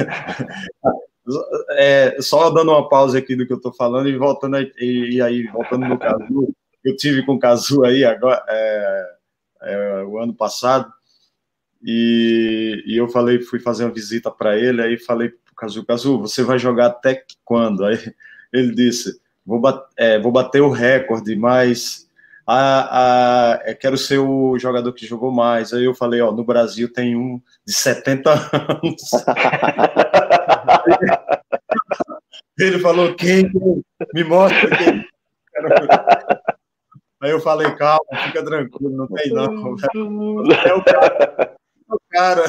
É, só dando uma pausa aqui do que eu tô falando e voltando aí, e, e aí, voltando no Kazu, eu tive com o Kazu aí agora, é, é, o ano passado, e, e eu falei, fui fazer uma visita para ele, aí falei pro Kazu, Kazu, você vai jogar até quando? Aí ele disse, vou, bat, é, vou bater o recorde, mas a, a, eu quero ser o jogador que jogou mais. Aí eu falei, ó, no Brasil tem um de setenta anos. Ele falou, quem? Me mostra quem. Aí eu falei, calma, fica tranquilo, não tem não. É o cara. É o cara.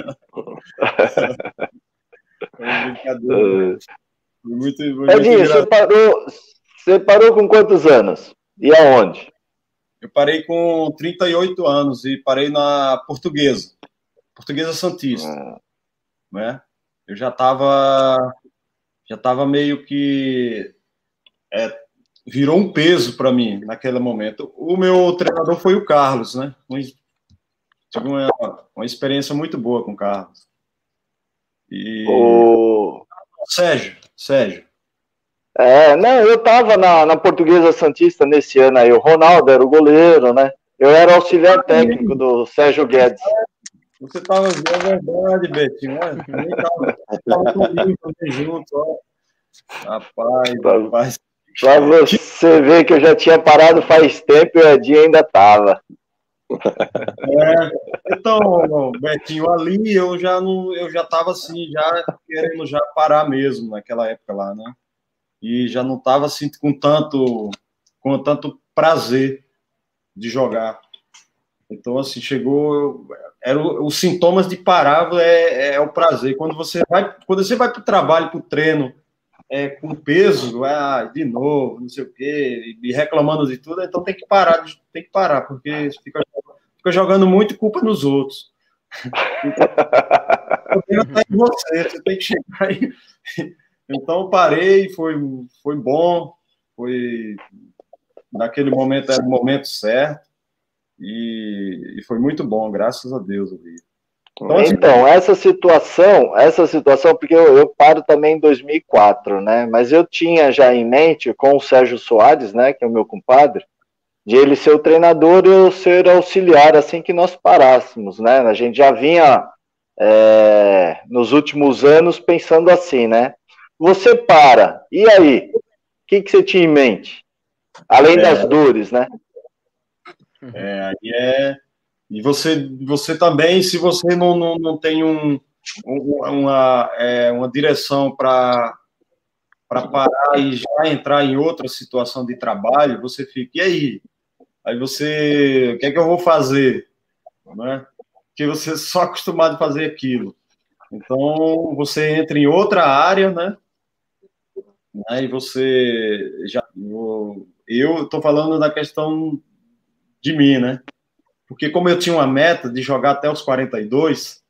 É brincadeira. Foi muito, foi muito Edinho, você parou, você parou com quantos anos? E aonde? Eu parei com trinta e oito anos e parei na Portuguesa. Portuguesa Santista. Ah. Né? Eu já estava já estava meio que... É, virou um peso para mim naquele momento. O meu treinador foi o Carlos, né? Tive uma, uma experiência muito boa com o Carlos. E... O... Sérgio, Sérgio. É, não, eu estava na, na Portuguesa Santista nesse ano aí. O Ronaldo era o goleiro, né? Eu era auxiliar técnico do Sérgio Guedes. Você estava vendo a verdade, Betinho. Estava comigo também junto, ó. Rapaz, rapaz. Pra você ver que eu já tinha parado faz tempo e o Edinho ainda estava. É, então, Betinho, ali eu já não, eu já estava assim, já querendo já parar mesmo naquela época lá, né? E já não estava assim com tanto, com tanto prazer de jogar. Então, assim, chegou, era o, os sintomas de parar é, é o prazer. Quando você vai, quando você vai para o trabalho, para o treino, é, com peso, ah, de novo, não sei o quê, e reclamando de tudo, então tem que parar, tem que parar, porque fica, fica jogando muito culpa nos outros. Então, o problema está em você, você tem que chegar aí. Então parei, foi, foi bom, foi naquele momento era o momento certo e, e foi muito bom, graças a Deus. Então, assim, então, essa situação, essa situação, porque eu, eu paro também em dois mil e quatro, né? Mas eu tinha já em mente com o Sérgio Soares, né, que é o meu compadre, de ele ser o treinador e eu ser auxiliar assim que nós parássemos, né? A gente já vinha é, nos últimos anos pensando assim, né? Você para, e aí? O que, que você tinha em mente? Além é, das dores, né? É, aí é... E você, você também, se você não, não, não tem um, uma, é, uma direção para parar e já entrar em outra situação de trabalho, você fica, e aí? Aí você, o que é que eu vou fazer? Né? Porque você é só acostumado a fazer aquilo. Então, você entra em outra área, né? Aí você já... Eu estou falando da questão de mim, né? Porque como eu tinha uma meta de jogar até os quarenta e dois,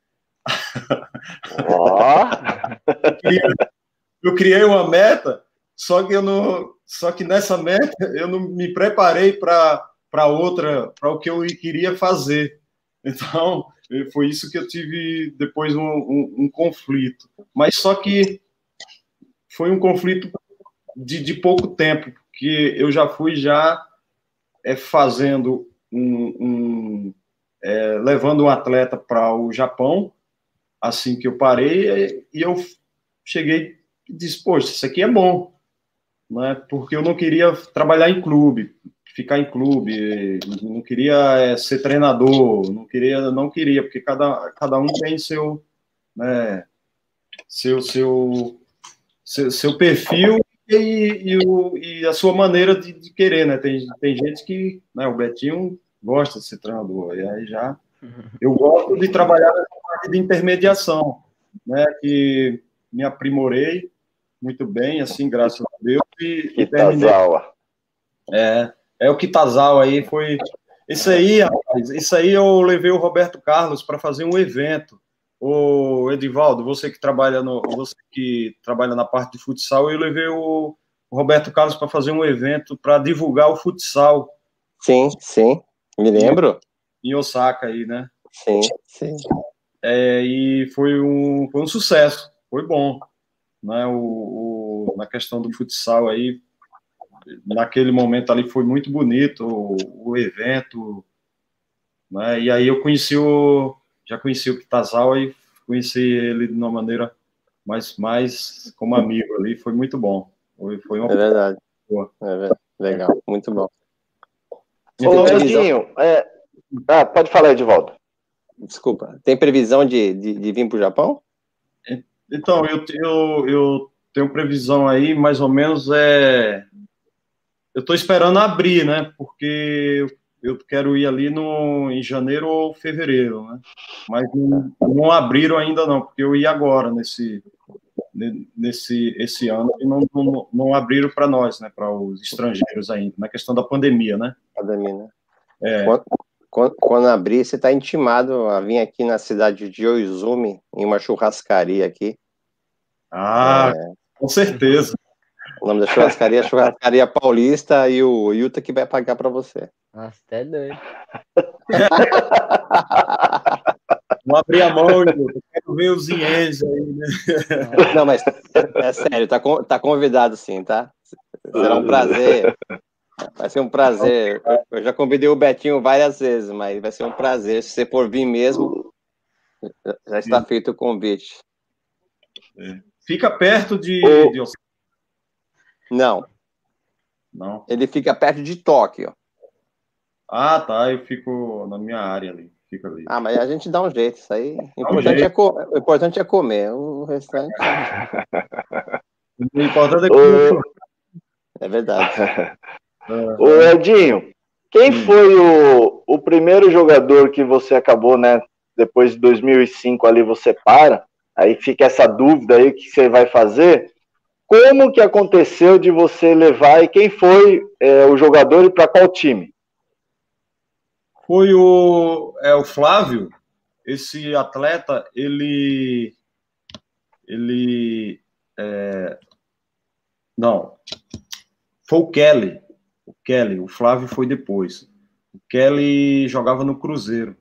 oh. eu, criei, eu criei uma meta, só que eu não, só que nessa meta eu não me preparei para para outra, para o que eu queria fazer. Então, foi isso que eu tive depois um, um, um conflito. Mas só que foi um conflito de, de pouco tempo, porque eu já fui já é, fazendo um, um é, levando um atleta para o Japão, assim que eu parei, e eu cheguei e disse, poxa, isso aqui é bom, né? Porque eu não queria trabalhar em clube, ficar em clube, não queria é, ser treinador, não queria, não queria, porque cada, cada um tem seu, né, seu, seu, seu, seu perfil e, e, o, e a sua maneira de, de querer, né? Tem, tem gente que, né, o Betinho gosta de ser treinador, e aí já eu gosto de trabalhar nessa parte de intermediação, né? Que me aprimorei muito bem, assim, graças a Deus, e, e terminei. É, é o Kitazawa aí, foi... Isso aí, rapaz, isso aí eu levei o Roberto Carlos para fazer um evento. O Edivaldo, você que trabalha no, você que trabalha na parte de futsal, eu levei o, o Roberto Carlos para fazer um evento para divulgar o futsal. Sim, sim, me lembro. Em, em Osaka aí, né? Sim, sim. É, e foi um, foi um sucesso, foi bom, né? O, o, na questão do futsal aí, naquele momento ali foi muito bonito o, o evento, né? E aí eu conheci o, já conheci o Kitazawa e conheci ele de uma maneira mais, mais como amigo ali, foi muito bom. Foi, foi uma é verdade. Boa. É verdade. Legal, muito bom. Ô, Edinho, é... ah, pode falar, Edivaldo. Desculpa, tem previsão de, de, de vir para o Japão? Então, eu, eu, eu tenho previsão aí, mais ou menos, é... eu estou esperando abrir, né? Porque eu quero ir ali no, em janeiro ou fevereiro, né? Mas não, não abriram ainda não, porque eu ia agora, nesse, nesse esse ano, e não, não, não abriram para nós, né? Para os estrangeiros ainda, na questão da pandemia, né? Pandemia, né? É. Quando, quando, quando abrir, você está intimado a vir aqui na cidade de Oizumi, em uma churrascaria aqui. Ah, é... com certeza. O nome da churrascaria é Churrascaria Paulista, e o Yuta que vai pagar para você. Nossa, até doido. Não abrir a mão, Yuta. Quero ver os iens aí, né? Não, mas é sério, tá, tá convidado sim, tá? Será um prazer. Vai ser um prazer. Eu já convidei o Betinho várias vezes, mas vai ser um prazer. Se você for vir mesmo, já está feito o convite. Fica perto de... de... Não. Não. Ele fica perto de Tóquio. Ah, tá. Eu fico na minha área ali. Fica ali. Ah, mas a gente dá um jeito. Isso aí. O importante, um é, co... o importante é comer. O restante. O importante é comer. É verdade. Ô, Edinho, quem foi o, o primeiro jogador que você acabou, né? Depois de dois mil e cinco ali você para, aí fica essa dúvida aí, o que você vai fazer? Como que aconteceu de você levar e quem foi é, o jogador e para qual time? Foi o, é, o Flávio, esse atleta, ele... ele é, não, foi o Kelly. O Kelly, o Flávio foi depois. O Kelly jogava no Cruzeiro.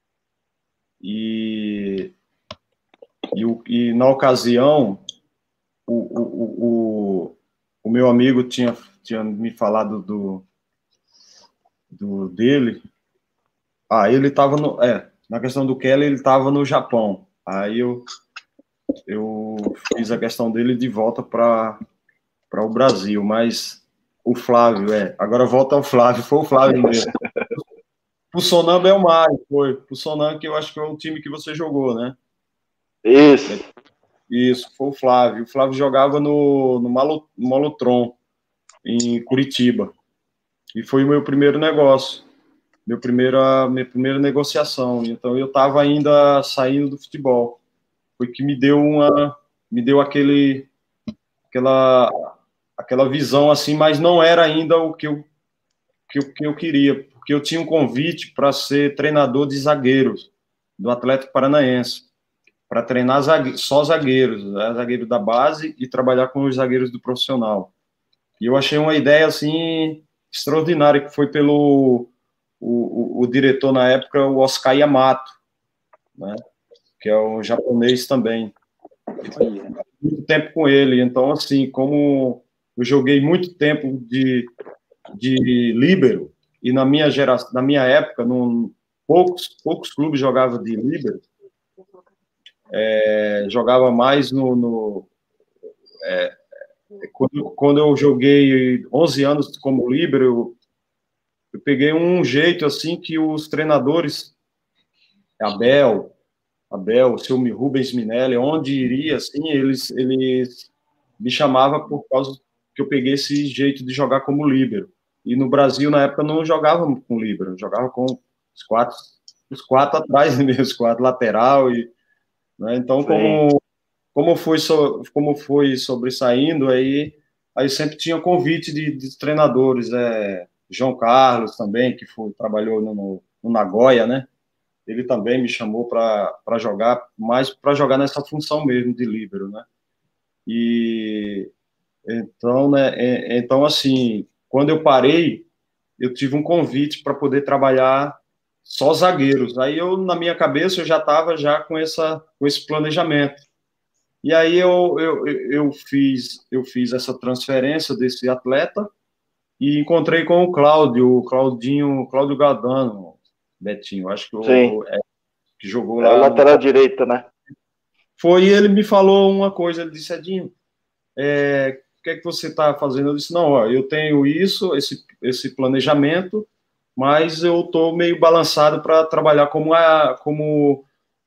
E, e, o, e na ocasião, o, o, o, o meu amigo tinha, tinha me falado do, do dele. Ah, ele estava no... É, na questão do Kelly, ele estava no Japão. Aí eu, eu fiz a questão dele de volta para o Brasil, mas o Flávio, é. Agora volta ao Flávio, foi o Flávio mesmo. O Sonan Belmari, foi. O Sonan, que eu acho que é o time que você jogou, né? Isso. Isso, foi o Flávio. O Flávio jogava no, no Malotron, em Curitiba. E foi o meu primeiro negócio. Meu primeira, minha primeira negociação. Então, eu estava ainda saindo do futebol. Foi que me deu uma... Me deu aquele... Aquela... Aquela visão, assim, mas não era ainda o que eu, que eu, que eu queria. Porque eu tinha um convite para ser treinador de zagueiros do Atlético Paranaense, para treinar zague... só zagueiros, né? Zagueiro da base e trabalhar com os zagueiros do profissional. E eu achei uma ideia, assim, extraordinária, que foi pelo o, o, o diretor na época, o Oscar Yamato, né? Que é um japonês também. Fiquei muito tempo com ele, então, assim, como eu joguei muito tempo de, de líbero, e na minha geração, na minha época, num, poucos, poucos clubes jogavam de líbero, é, jogava mais no... no é, quando, quando eu joguei onze anos como líbero, eu, eu peguei um jeito, assim, que os treinadores, Abel, Abel, o seu Rubens Minelli, onde iria, assim, eles, eles me chamavam por causa que eu peguei esse jeito de jogar como líbero. E no Brasil, na época, não jogava com líbero, jogava com os quatro, os quatro atrás mesmo, os quatro lateral. E, né? Então, como, como, foi so, como foi sobressaindo, aí, aí sempre tinha convite de, de treinadores, é, João Carlos também, que foi, trabalhou no, no Nagoya, né? Ele também me chamou para jogar, mais para jogar nessa função mesmo de líbero, né? E então, né? Então, assim, quando eu parei, eu tive um convite para poder trabalhar só zagueiros. Aí eu, na minha cabeça, eu já estava já com essa, com esse planejamento. E aí eu, eu, eu fiz eu fiz essa transferência desse atleta e encontrei com o Cláudio, o Claudinho, Cláudio Gadano, Betinho, acho que o, é, que jogou lá. É o lateral no... direito, né? Foi, e ele me falou uma coisa, ele disse, Edinho, é, o que é que você está fazendo? Eu disse, não, ó, eu tenho isso, esse, esse planejamento, mas eu estou meio balançado para trabalhar como, a, como,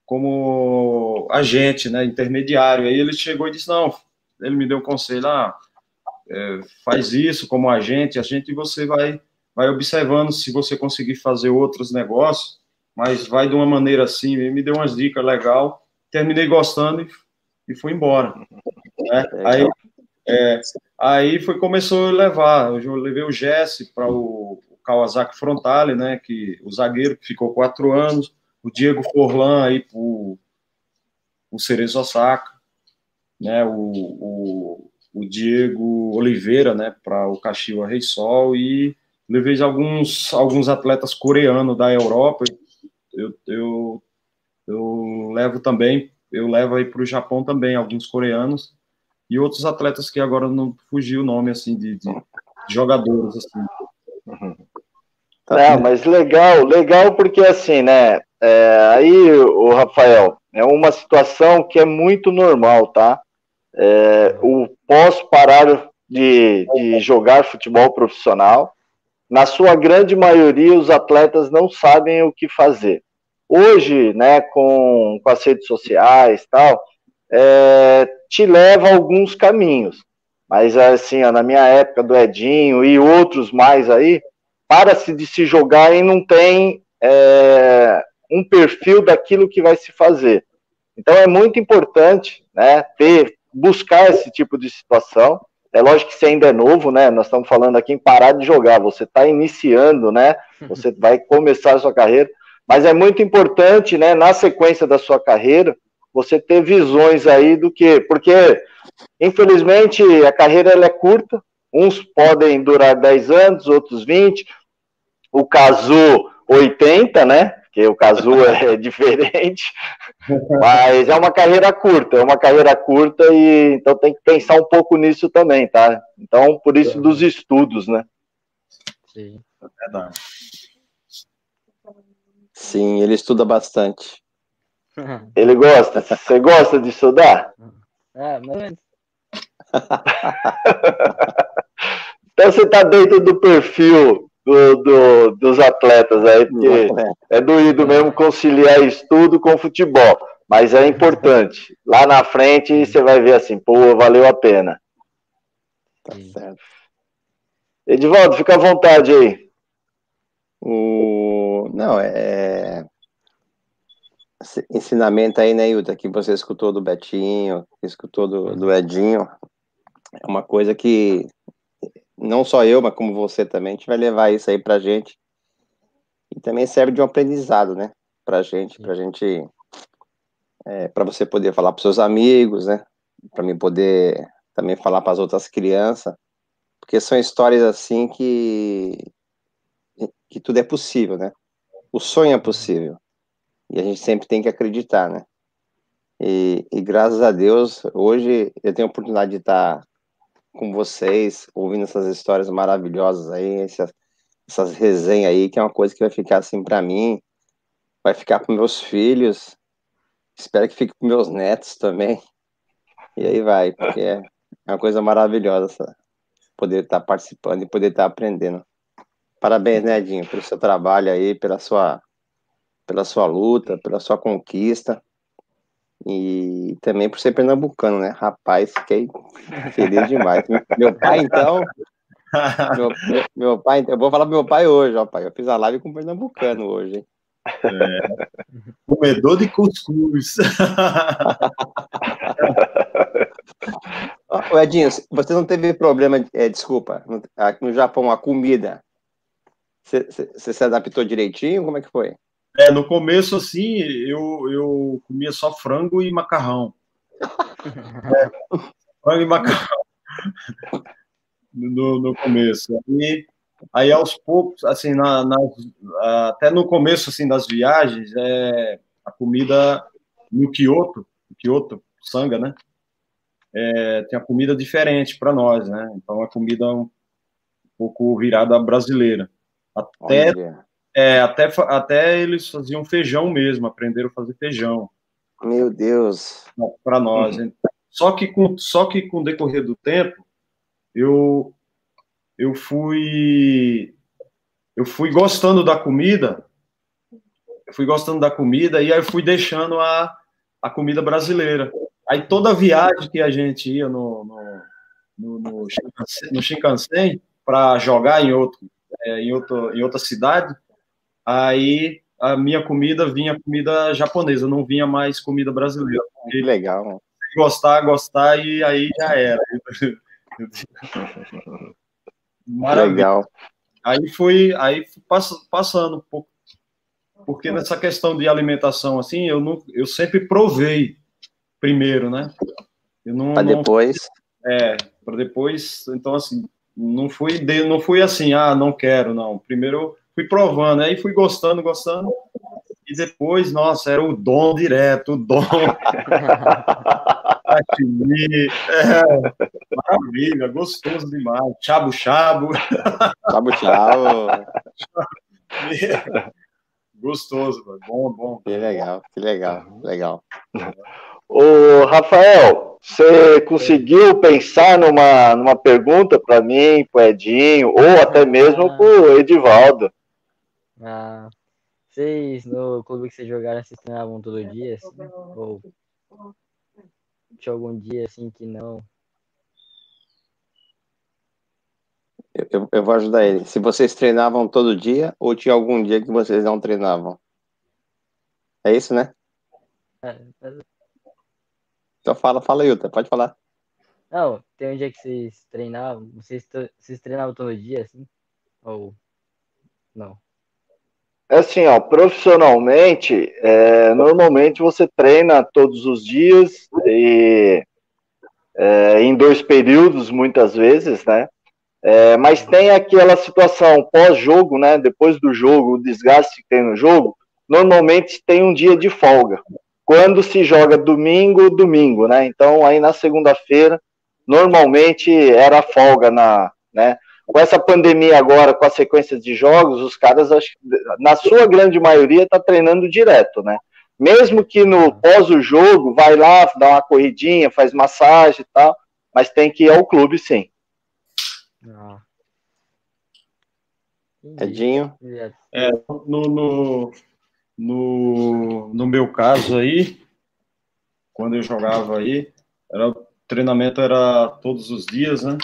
como agente, né, intermediário. Aí ele chegou e disse, não, ele me deu um conselho, ah, é, faz isso como agente, agente, e você vai, vai observando se você conseguir fazer outros negócios, mas vai de uma maneira assim, ele me deu umas dicas legal, terminei gostando e, e fui embora. Né? Aí, é, aí foi, começou a levar, eu levei o Jesse para o, o Kawasaki Frontale, né, que, o zagueiro que ficou quatro anos, o Diego Forlan aí para o Cerezo Osaka, né, o, o, o Diego Oliveira, né, para o Kashiwa Reysol, e levei alguns, alguns atletas coreanos da Europa, eu, eu, eu levo também, eu levo aí para o Japão também, alguns coreanos, e outros atletas que agora não fugiu o nome, assim, de, de jogadores, assim. Uhum. Não, mas legal, legal porque, assim, né, é, aí, o Rafael, é uma situação que é muito normal, tá? É, o pós-parar de, de jogar futebol profissional, na sua grande maioria, os atletas não sabem o que fazer. Hoje, né, com, com as redes sociais e tal, é, te leva a alguns caminhos. Mas, assim, ó, na minha época do Edinho e outros mais aí, para-se de se jogar e não tem é, um perfil daquilo que vai se fazer. Então, é muito importante, né, ter, buscar esse tipo de situação. É lógico que você ainda é novo, né? Nós estamos falando aqui em parar de jogar. Você está iniciando, né? Você vai começar a sua carreira. Mas é muito importante, né, na sequência da sua carreira, você ter visões aí do que... Porque, infelizmente, a carreira ela é curta. Uns podem durar dez anos, outros vinte. O Cazu, oitenta, né? Porque o Cazu é diferente. Mas é uma carreira curta, é uma carreira curta e então tem que pensar um pouco nisso também, tá? Então, por isso dos estudos, né? Sim. É verdade. Sim, ele estuda bastante. Ele gosta? Você gosta de estudar? Ah, mas... Então você tá dentro do perfil do, do, dos atletas aí, porque é doído mesmo conciliar estudo com futebol. Mas é importante. Lá na frente você vai ver assim, pô, valeu a pena. Tá certo. Edivaldo, fica à vontade aí. O... Não, é... Esse ensinamento aí, né, Hilda, que você escutou do Betinho, que escutou do, do Edinho, é uma coisa que não só eu, mas como você também, a gente vai levar isso aí pra gente. E também serve de um aprendizado, né, pra gente, pra gente... É, para você poder falar para seus amigos, né? Para mim poder também falar para as outras crianças, porque são histórias assim que que tudo é possível, né? O sonho é possível. E a gente sempre tem que acreditar, né? E, e graças a Deus, hoje eu tenho a oportunidade de estar com vocês, ouvindo essas histórias maravilhosas aí, essas, essas resenhas aí, que é uma coisa que vai ficar assim para mim, vai ficar para meus filhos, espero que fique para meus netos também. E aí vai, porque é uma coisa maravilhosa essa, poder estar participando e poder estar aprendendo. Parabéns, né, Edinho, pelo seu trabalho aí, pela sua, pela sua luta, pela sua conquista. E também por ser pernambucano, né? Rapaz, fiquei feliz demais. Meu pai, então. Meu, meu, meu pai, eu vou falar pro meu pai hoje, ó, pai. Eu fiz a live com o pernambucano hoje, hein? É. Comedor de cuscuz. Ô, Edinho, você não teve problema, é, desculpa, no, no Japão, a comida, você, você se adaptou direitinho? Como é que foi? É, no começo, assim, eu, eu comia só frango e macarrão. É, frango e macarrão. No, no começo. E aí, aos poucos, assim, na, na, até no começo, assim, das viagens, é, a comida no Kyoto, Kyoto, Sanga, né? É, tem a comida diferente para nós, né? Então, a comida um pouco virada brasileira. Até, é, até, até eles faziam feijão mesmo, aprenderam a fazer feijão. Meu Deus! Para nós. Uhum. Só que, com, só que com o decorrer do tempo, eu, eu fui eu fui gostando da comida, eu fui gostando da comida e aí eu fui deixando a, a comida brasileira. Aí toda viagem que a gente ia no, no, no, no, Shinkansen, no Shinkansen para jogar em, outro, é, em, outro, em outra cidade, aí a minha comida vinha comida japonesa, não vinha mais comida brasileira. Que legal, né? Gostar, gostar, e aí já era. Maravilha. Legal. Aí fui, aí fui passando um pouco, porque nessa questão de alimentação, assim, eu, não, eu sempre provei primeiro, né? Para depois. É, para depois, então, assim, não fui, não fui assim, ah, não quero, não. Primeiro eu fui provando, aí fui gostando, gostando, e depois, nossa, era o dom direto, o dom. É, maravilha, gostoso demais. Chabo, chabo. Chabo, chabo. Gostoso, bom, bom. Que legal, que legal, legal. Ô, Rafael, você conseguiu pensar numa, numa pergunta para mim, para o Edinho, ou até mesmo Ah. para o Edivaldo? Ah, vocês, no clube que vocês jogaram, vocês treinavam todo dia, assim? Ou tinha algum dia, assim, que não? Eu, eu, eu vou ajudar ele. Se vocês treinavam todo dia, ou tinha algum dia que vocês não treinavam? É isso, né? É, mas- Então fala, fala, Yuta, pode falar. não, tem um dia que vocês treinavam, vocês, to- vocês treinavam todo dia, assim? Ou não? Assim, ó, profissionalmente, é, normalmente você treina todos os dias e é, em dois períodos, muitas vezes, né? É, mas tem aquela situação pós-jogo, né? Depois do jogo, o desgaste que tem no jogo, normalmente tem um dia de folga. Quando se joga domingo, domingo, né? Então, aí na segunda-feira, normalmente era folga na, né? Com essa pandemia agora, com a sequência de jogos, os caras, acho, na sua grande maioria, tá treinando direto, né? Mesmo que no pós o jogo, vai lá, dá uma corridinha, faz massagem e tal, mas tem que ir ao clube, sim. Ah. Edinho? É, no, no, no, no meu caso aí, quando eu jogava aí, era, o treinamento era todos os dias, né?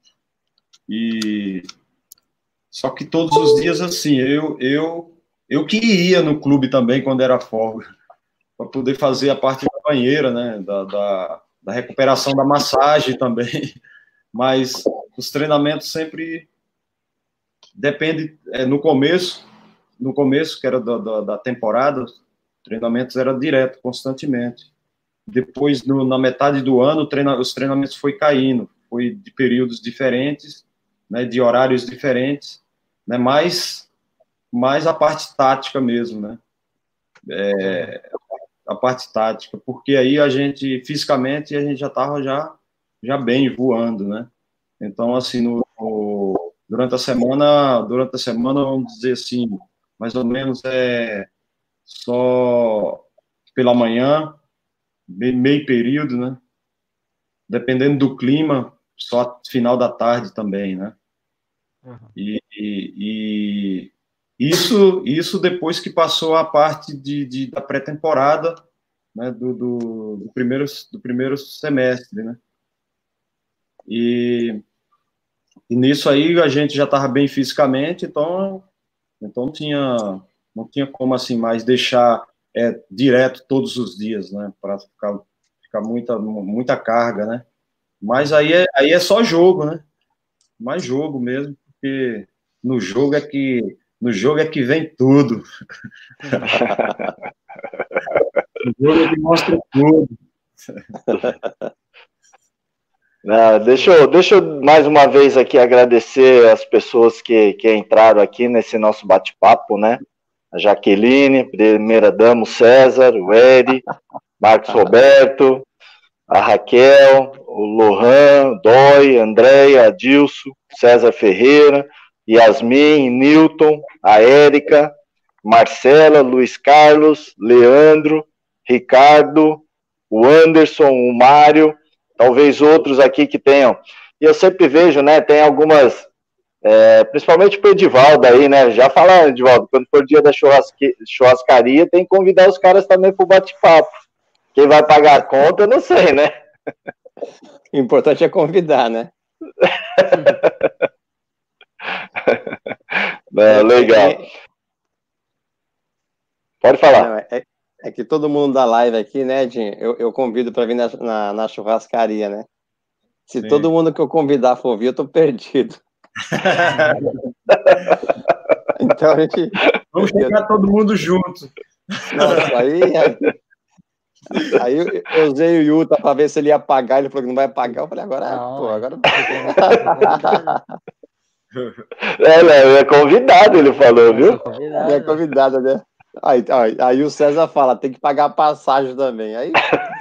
E só que todos os dias, assim, eu, eu, eu que ia no clube também quando era folga, para poder fazer a parte da banheira, né? Da, da, da recuperação da massagem também. Mas os treinamentos sempre depende, é, no começo, no começo, que era da, da, da temporada, treinamentos era direto, constantemente. Depois, no, na metade do ano, treina, os treinamentos foi caindo, foi de períodos diferentes, né, de horários diferentes, né, mas mais a parte tática mesmo, né? É, a parte tática, porque aí a gente, fisicamente, a gente já estava já, já bem voando, né? Então, assim, no, no, durante a semana, durante a semana, vamos dizer assim, mais ou menos é só pela manhã, meio período, né? Dependendo do clima, só final da tarde também, né? Uhum. E, e, e isso, isso depois que passou a parte de, de da pré-temporada, né? Do, do, do, primeiro, do primeiro semestre, né? E, e nisso aí a gente já estava bem fisicamente, então, então não tinha, não tinha como assim mais deixar é, direto todos os dias, né? Para ficar, ficar muita, muita carga, né? Mas aí é, aí é só jogo, né? Mais jogo mesmo, porque no jogo é que no jogo é que vem tudo. No jogo é que mostra tudo. Não, deixa, eu, deixa eu mais uma vez aqui agradecer as pessoas que, que entraram aqui nesse nosso bate-papo, né? A Jaqueline, primeira dama, o César, o Eri, Marcos Roberto, a Raquel, o Lohan, Dói, Andréia, Adilson, César Ferreira, Yasmin, Newton, a Érica, Marcela, Luiz Carlos, Leandro, Ricardo, o Anderson, o Mário, talvez outros aqui que tenham. E eu sempre vejo, né, tem algumas, é, principalmente para o Edivaldo aí, né, já fala, Edivaldo, quando for dia da churrasque, churrascaria, tem que convidar os caras também para o bate-papo. Quem vai pagar a conta, eu não sei, né? O importante é convidar, né? Não, legal. Pode falar. Não, é, é que todo mundo da live aqui, né, Jim? Eu, eu convido para vir na, na, na churrascaria, né? Se Sim. todo mundo que eu convidar for vir, eu tô perdido. Então a gente. Vamos chegar todo mundo junto. Nossa, aí. Aí eu, eu usei o Yuta para ver se ele ia pagar. Ele falou que não vai pagar. Eu falei, agora. Não, pô, agora. É, não, é convidado, ele falou, viu? É convidado, né? Aí, aí, aí o César fala, tem que pagar a passagem também. Aí.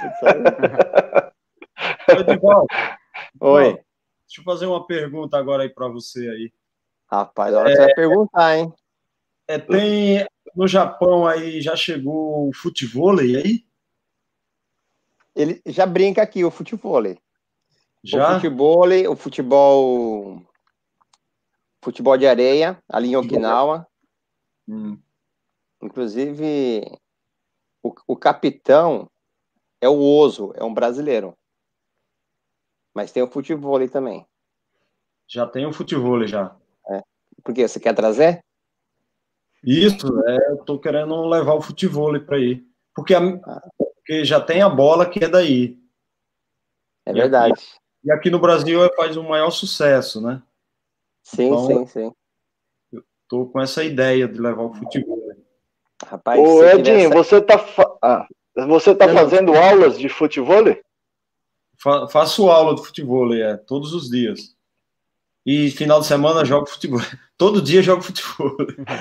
Edivaldo, Oi. Deixa eu fazer uma pergunta agora aí para você aí. Rapaz, a hora é, que você vai perguntar, hein? É, tem no Japão aí, já chegou o futevôlei aí? Ele já brinca aqui, o futevôlei. Já? O futevôlei, o futebol. Futebol de areia, ali em Okinawa. Hum. Inclusive, o, o capitão é o Ozo, é um brasileiro. Mas tem o futevôlei também. Já tem o futevôlei, já. É. Por quê? Você quer trazer? Isso, é, eu tô querendo levar o futevôlei para aí. Porque, a, ah. porque já tem a bola que é daí. É verdade. E aqui, e aqui no Brasil faz um maior sucesso, né? Sim, então, sim, sim. Eu tô com essa ideia de levar o futebol. Rapaz, Ô, Edinho, tivesse... você tá, fa... ah, você tá não, fazendo não. aulas de futebol? Fa faço aula de futebol, é, todos os dias. E final de semana jogo futebol. Todo dia jogo futebol.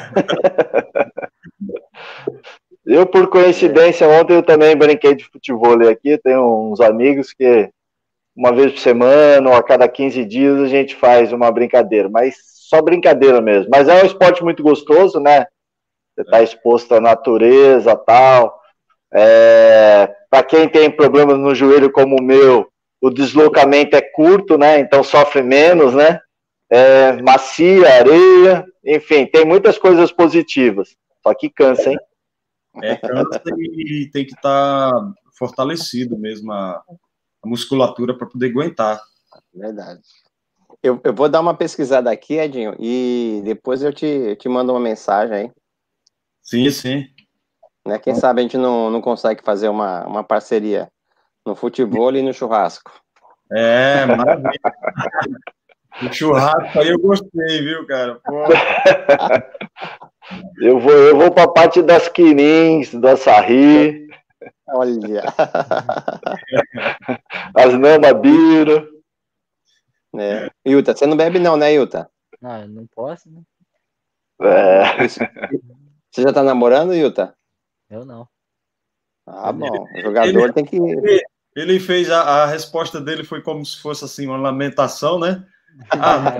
Eu, por coincidência, ontem eu também brinquei de futebol aqui. Tenho uns amigos que uma vez por semana ou a cada quinze dias a gente faz uma brincadeira, mas só brincadeira mesmo. Mas é um esporte muito gostoso, né? Você está exposto à natureza, tal. É, para quem tem problemas no joelho como o meu, o deslocamento é curto, né? Então sofre menos, né? É, macia, areia, enfim, tem muitas coisas positivas. Só que cansa, hein? É, cansa e tem que estar tá fortalecido mesmo a, a musculatura para poder aguentar. Verdade. Eu, eu vou dar uma pesquisada aqui, Edinho, e depois eu te, eu te mando uma mensagem aí. Sim, sim. Né? Quem Bom. sabe a gente não, não consegue fazer uma, uma parceria no futebol e no churrasco. É, maravilha. O churrasco aí eu gostei, viu, cara? Pô. Eu vou, eu vou para a parte das quirins, do açaí. Olha. As namabira. É. Yuta, você não bebe não, né, Yuta? Não, eu não posso, né? É. Você já tá namorando, Yuta? Eu não. Ah, bom. O jogador ele, tem que... Ele, ele fez, a, a resposta dele foi como se fosse assim, uma lamentação, né? Ah,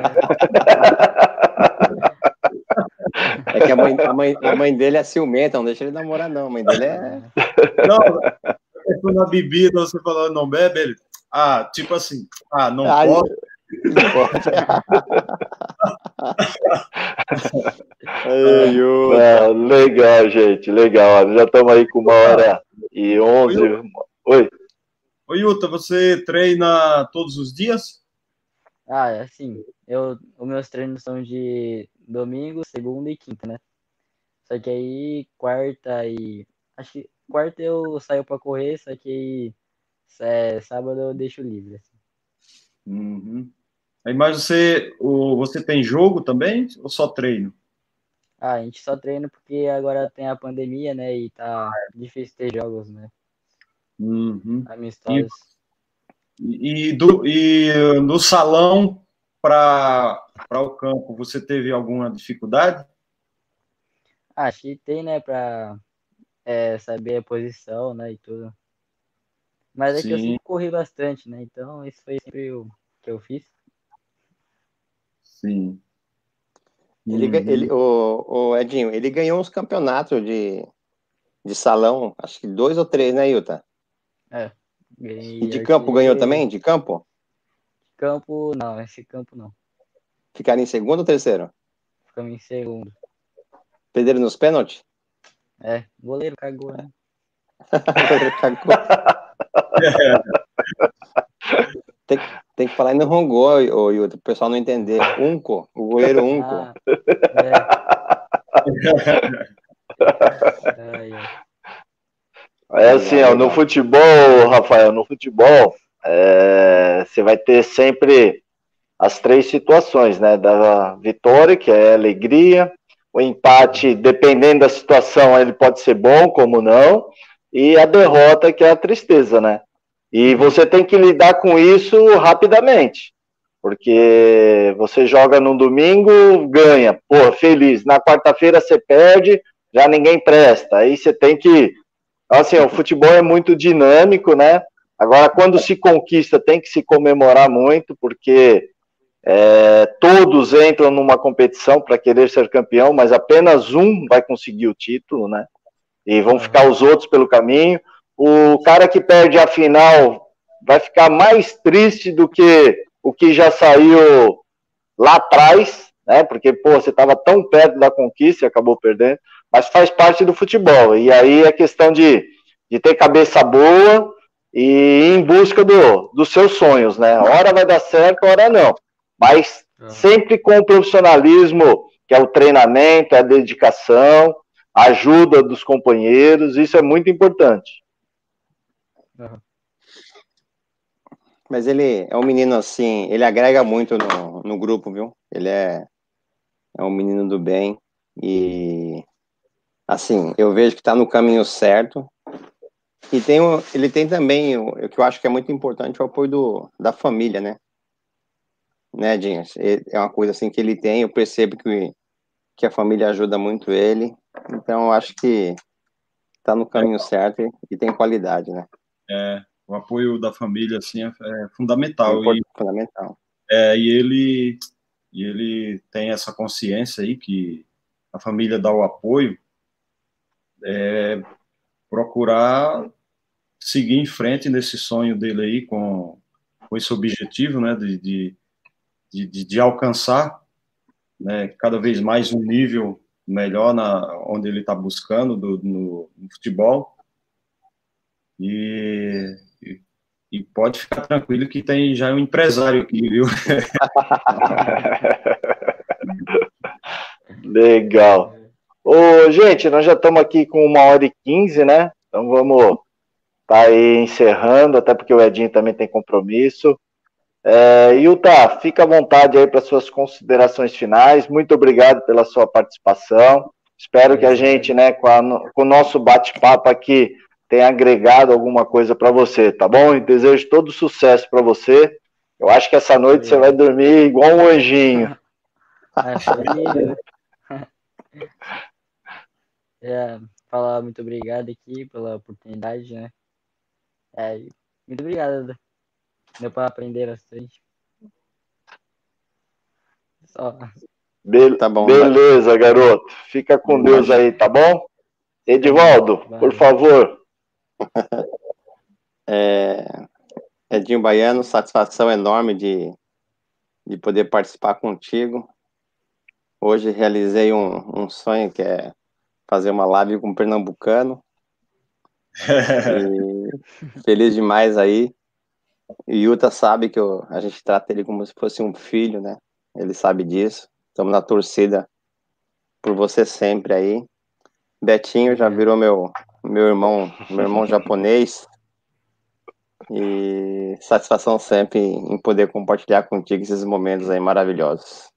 É que a mãe, a, mãe, a mãe dele é ciumenta, não deixa ele namorar, não. A mãe dele é... não, foi na bebida, você falou, não bebe? Ele, ah, tipo assim, ah, não Ai, pode. não pode. Ai, Yuta. Não, legal, gente, legal. Já estamos aí com uma hora e onze. Oi. Ô, Yuta, você treina todos os dias? Ah, assim, eu, os meus treinos são de domingo, segunda e quinta, né? Só que aí, quarta e... Acho que quarta eu saio pra correr, só que aí, é, sábado eu deixo livre, assim. Uhum. Aí, mas você, o, você tem jogo também ou só treino? Ah, a gente só treina porque agora tem a pandemia, né? E tá difícil ter jogos, né? Uhum. E, Amistosos. e, do, e no salão para o campo, você teve alguma dificuldade? Ah, acho que tem, né? Pra é, saber a posição, né? E tudo. Mas é que eu Sim, sempre corri bastante, né? Então, isso foi sempre o que eu fiz. sim. Ele, ga- Uhum. ele, o, o Edinho, ele ganhou uns campeonatos de, de salão, acho que dois ou três, né, Yuta? É. E Ganhei de campo ganhou artilheiro. também? De campo? Campo, não. Esse campo não. Ficaram em segundo ou terceiro? Ficamos em segundo. Perderam nos pênaltis? É, goleiro cagou, né? O goleiro cagou. Tem, tem que falar e não rongou, ô, Yuta, o pessoal não entender. Unco, o goleiro Unco. Ah, é. Ai, ai. É assim, ó, no futebol, Rafael, no futebol, é, você vai ter sempre as três situações, né? Da vitória, que é alegria, o empate, dependendo da situação, ele pode ser bom, como não, e a derrota, que é a tristeza, né? E você tem que lidar com isso rapidamente, porque você joga no domingo, ganha, pô, feliz. Na quarta-feira você perde, já ninguém presta. Aí você tem que... Assim, o futebol é muito dinâmico, né? Agora, quando se conquista, tem que se comemorar muito, porque é, todos entram numa competição para querer ser campeão, mas apenas um vai conseguir o título, né? E vão ficar os outros pelo caminho. O cara que perde a final vai ficar mais triste do que o que já saiu lá atrás, né? Porque, pô, você estava tão perto da conquista e acabou perdendo, mas faz parte do futebol. E aí é questão de, de ter cabeça boa e ir em busca do, dos seus sonhos, né? Hora vai dar certo, hora não. Mas sempre com o profissionalismo, que é o treinamento, a dedicação, a ajuda dos companheiros, isso é muito importante. Uhum. Mas ele é um menino assim, ele agrega muito no, no grupo, viu? Ele é, é um menino do bem e, assim, eu vejo que tá no caminho certo. E tem, ele tem também, o que eu acho que é muito importante, o apoio do, da família, né? Né, Dinho? É uma coisa assim que ele tem, eu percebo que, que a família ajuda muito ele. Então, eu acho que tá no caminho certo e, e tem qualidade, né? É, o apoio da família, assim, é, é fundamental. É e, fundamental. é, e, ele, e ele tem essa consciência aí que a família dá o apoio, é, procurar seguir em frente nesse sonho dele aí com, com esse objetivo, né, de, de, de, de alcançar, né, cada vez mais um nível melhor na, onde ele está buscando do, no, no futebol. E, e, e pode ficar tranquilo que tem já um empresário aqui, viu? Legal. Ô, gente, nós já estamos aqui com uma hora e quinze, né? Então vamos tá aí encerrando, até porque o Edinho também tem compromisso. É, Yuta, fica à vontade aí para suas considerações finais. Muito obrigado pela sua participação. Espero que a gente, né, com, a, com o nosso bate-papo aqui, tenha agregado alguma coisa para você, tá bom? E desejo todo sucesso para você. Eu acho que essa noite você vai dormir igual um anjinho. É, falar muito obrigado aqui pela oportunidade, né? É, muito obrigado. Deu para aprender bastante. Só. Be Tá bom, beleza, garoto. Fica com Deus imagina. aí, tá bom? Edivaldo, por favor. É, Edinho Baiano, satisfação enorme de, de poder participar contigo. Hoje realizei um, um sonho que é fazer uma live com um pernambucano. E feliz demais aí. E o Yuta sabe que eu, a gente trata ele como se fosse um filho, né? Ele sabe disso. Estamos na torcida por você sempre aí. Betinho já virou meu, meu irmão, meu irmão japonês. E satisfação sempre em poder compartilhar contigo esses momentos aí maravilhosos.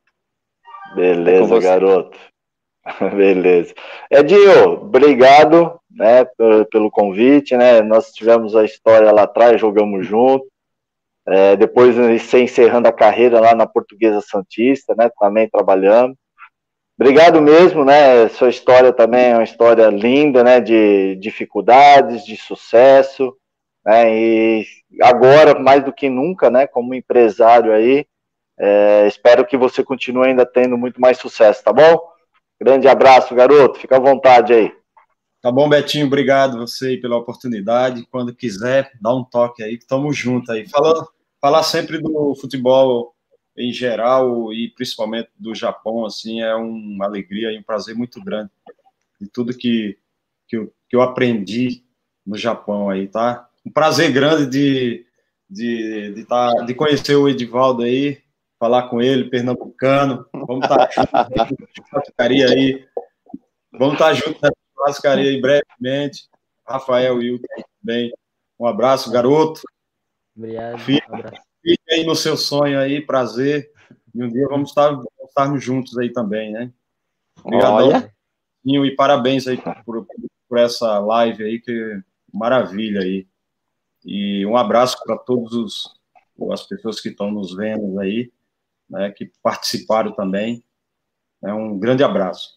Beleza, garoto. Beleza. Edinho, obrigado, né, pelo convite, né? Nós tivemos a história lá atrás, jogamos junto. É, depois você encerrando a carreira lá na Portuguesa Santista, né? Também trabalhando. Obrigado mesmo, né? Sua história também é uma história linda, né? De dificuldades, de sucesso, né? E agora, mais do que nunca, né? Como empresário aí, é, espero que você continue ainda tendo muito mais sucesso, tá bom? Grande abraço, garoto. Fica à vontade aí. Tá bom, Betinho. Obrigado você aí pela oportunidade. Quando quiser, dá um toque aí, que estamos juntos aí. Falando, falar sempre do futebol em geral e principalmente do Japão, assim, é uma alegria e um prazer muito grande de tudo que, que, eu, que eu aprendi no Japão aí, tá? Um prazer grande de, de, de, tá, de conhecer o Edivaldo aí, falar com ele, pernambucano. Vamos estar juntos aí. Vamos estar juntos nessa churrascaria aí brevemente. Rafael e Wilton também. Um abraço, garoto. Obrigado. Fique, Um abraço. fique aí no seu sonho aí, prazer. E um dia vamos estar vamos estarmos juntos aí também, né? Obrigadão. E parabéns aí por, por essa live aí, que maravilha aí. E um abraço para todos os as pessoas que estão nos vendo aí, né, que participaram também. É um grande abraço.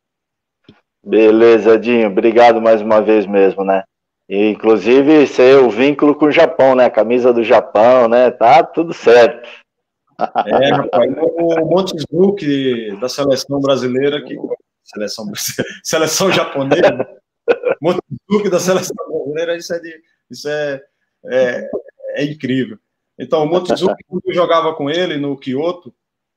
Beleza, Edinho. Obrigado mais uma vez mesmo, né? E, inclusive, ser o vínculo com o Japão, né? Camisa do Japão, né? Tá tudo certo. É, rapaz, o Montezbuque da seleção brasileira, que seleção, seleção japonesa, Montezbuque da seleção brasileira, isso é, de, isso é, é, é incrível. Então, o Montezbuque, quando eu jogava com ele no Kyoto,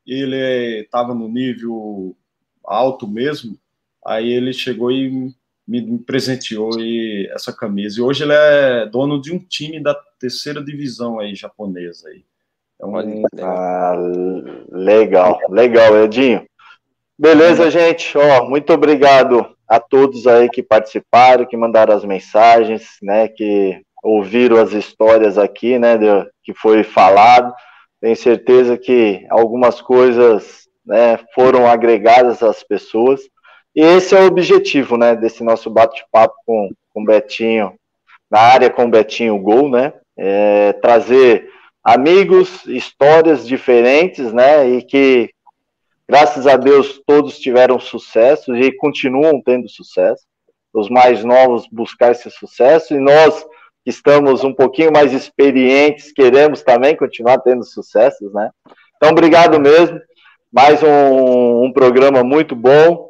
ele estava no nível alto mesmo, aí ele chegou e me presenteou e essa camisa. E hoje ele é dono de um time da terceira divisão aí japonesa aí. Então, ah, legal, legal, Edinho. Beleza, gente. Ó, muito obrigado a todos aí que participaram, que mandaram as mensagens, né, que ouviram as histórias aqui, né, de, que foi falado. Tenho certeza que algumas coisas, né, foram agregadas às pessoas. E esse é o objetivo, né, desse nosso bate-papo com com o Betinho, na área com o Betinho Gol, né, é, trazer amigos, histórias diferentes, né, e que, graças a Deus, todos tiveram sucesso e continuam tendo sucesso. Os mais novos buscar esse sucesso, e nós que estamos um pouquinho mais experientes, queremos também continuar tendo sucessos, né? Então, obrigado mesmo. Mais um, um programa muito bom,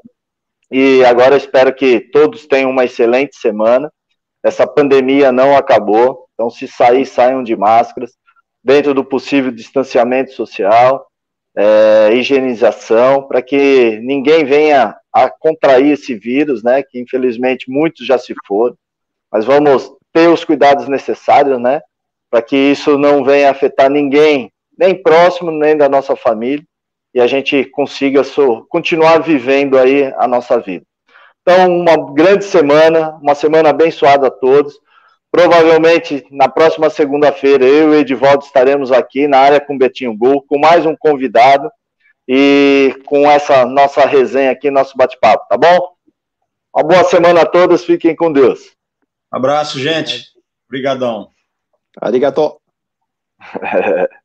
e agora espero que todos tenham uma excelente semana. Essa pandemia não acabou, então se sair, saiam de máscaras, dentro do possível distanciamento social, é, higienização, para que ninguém venha a contrair esse vírus, né, que infelizmente muitos já se foram, mas vamos ter os cuidados necessários, né, para que isso não venha afetar ninguém, nem próximo, nem da nossa família, e a gente consiga so, continuar vivendo aí a nossa vida. Então, uma grande semana, uma semana abençoada a todos. Provavelmente, na próxima segunda-feira, eu e o Edivaldo estaremos aqui na área com Betinho Gol, com mais um convidado e com essa nossa resenha aqui, nosso bate-papo, tá bom? Uma boa semana a todos, fiquem com Deus. Abraço, gente. Obrigadão. Arigato.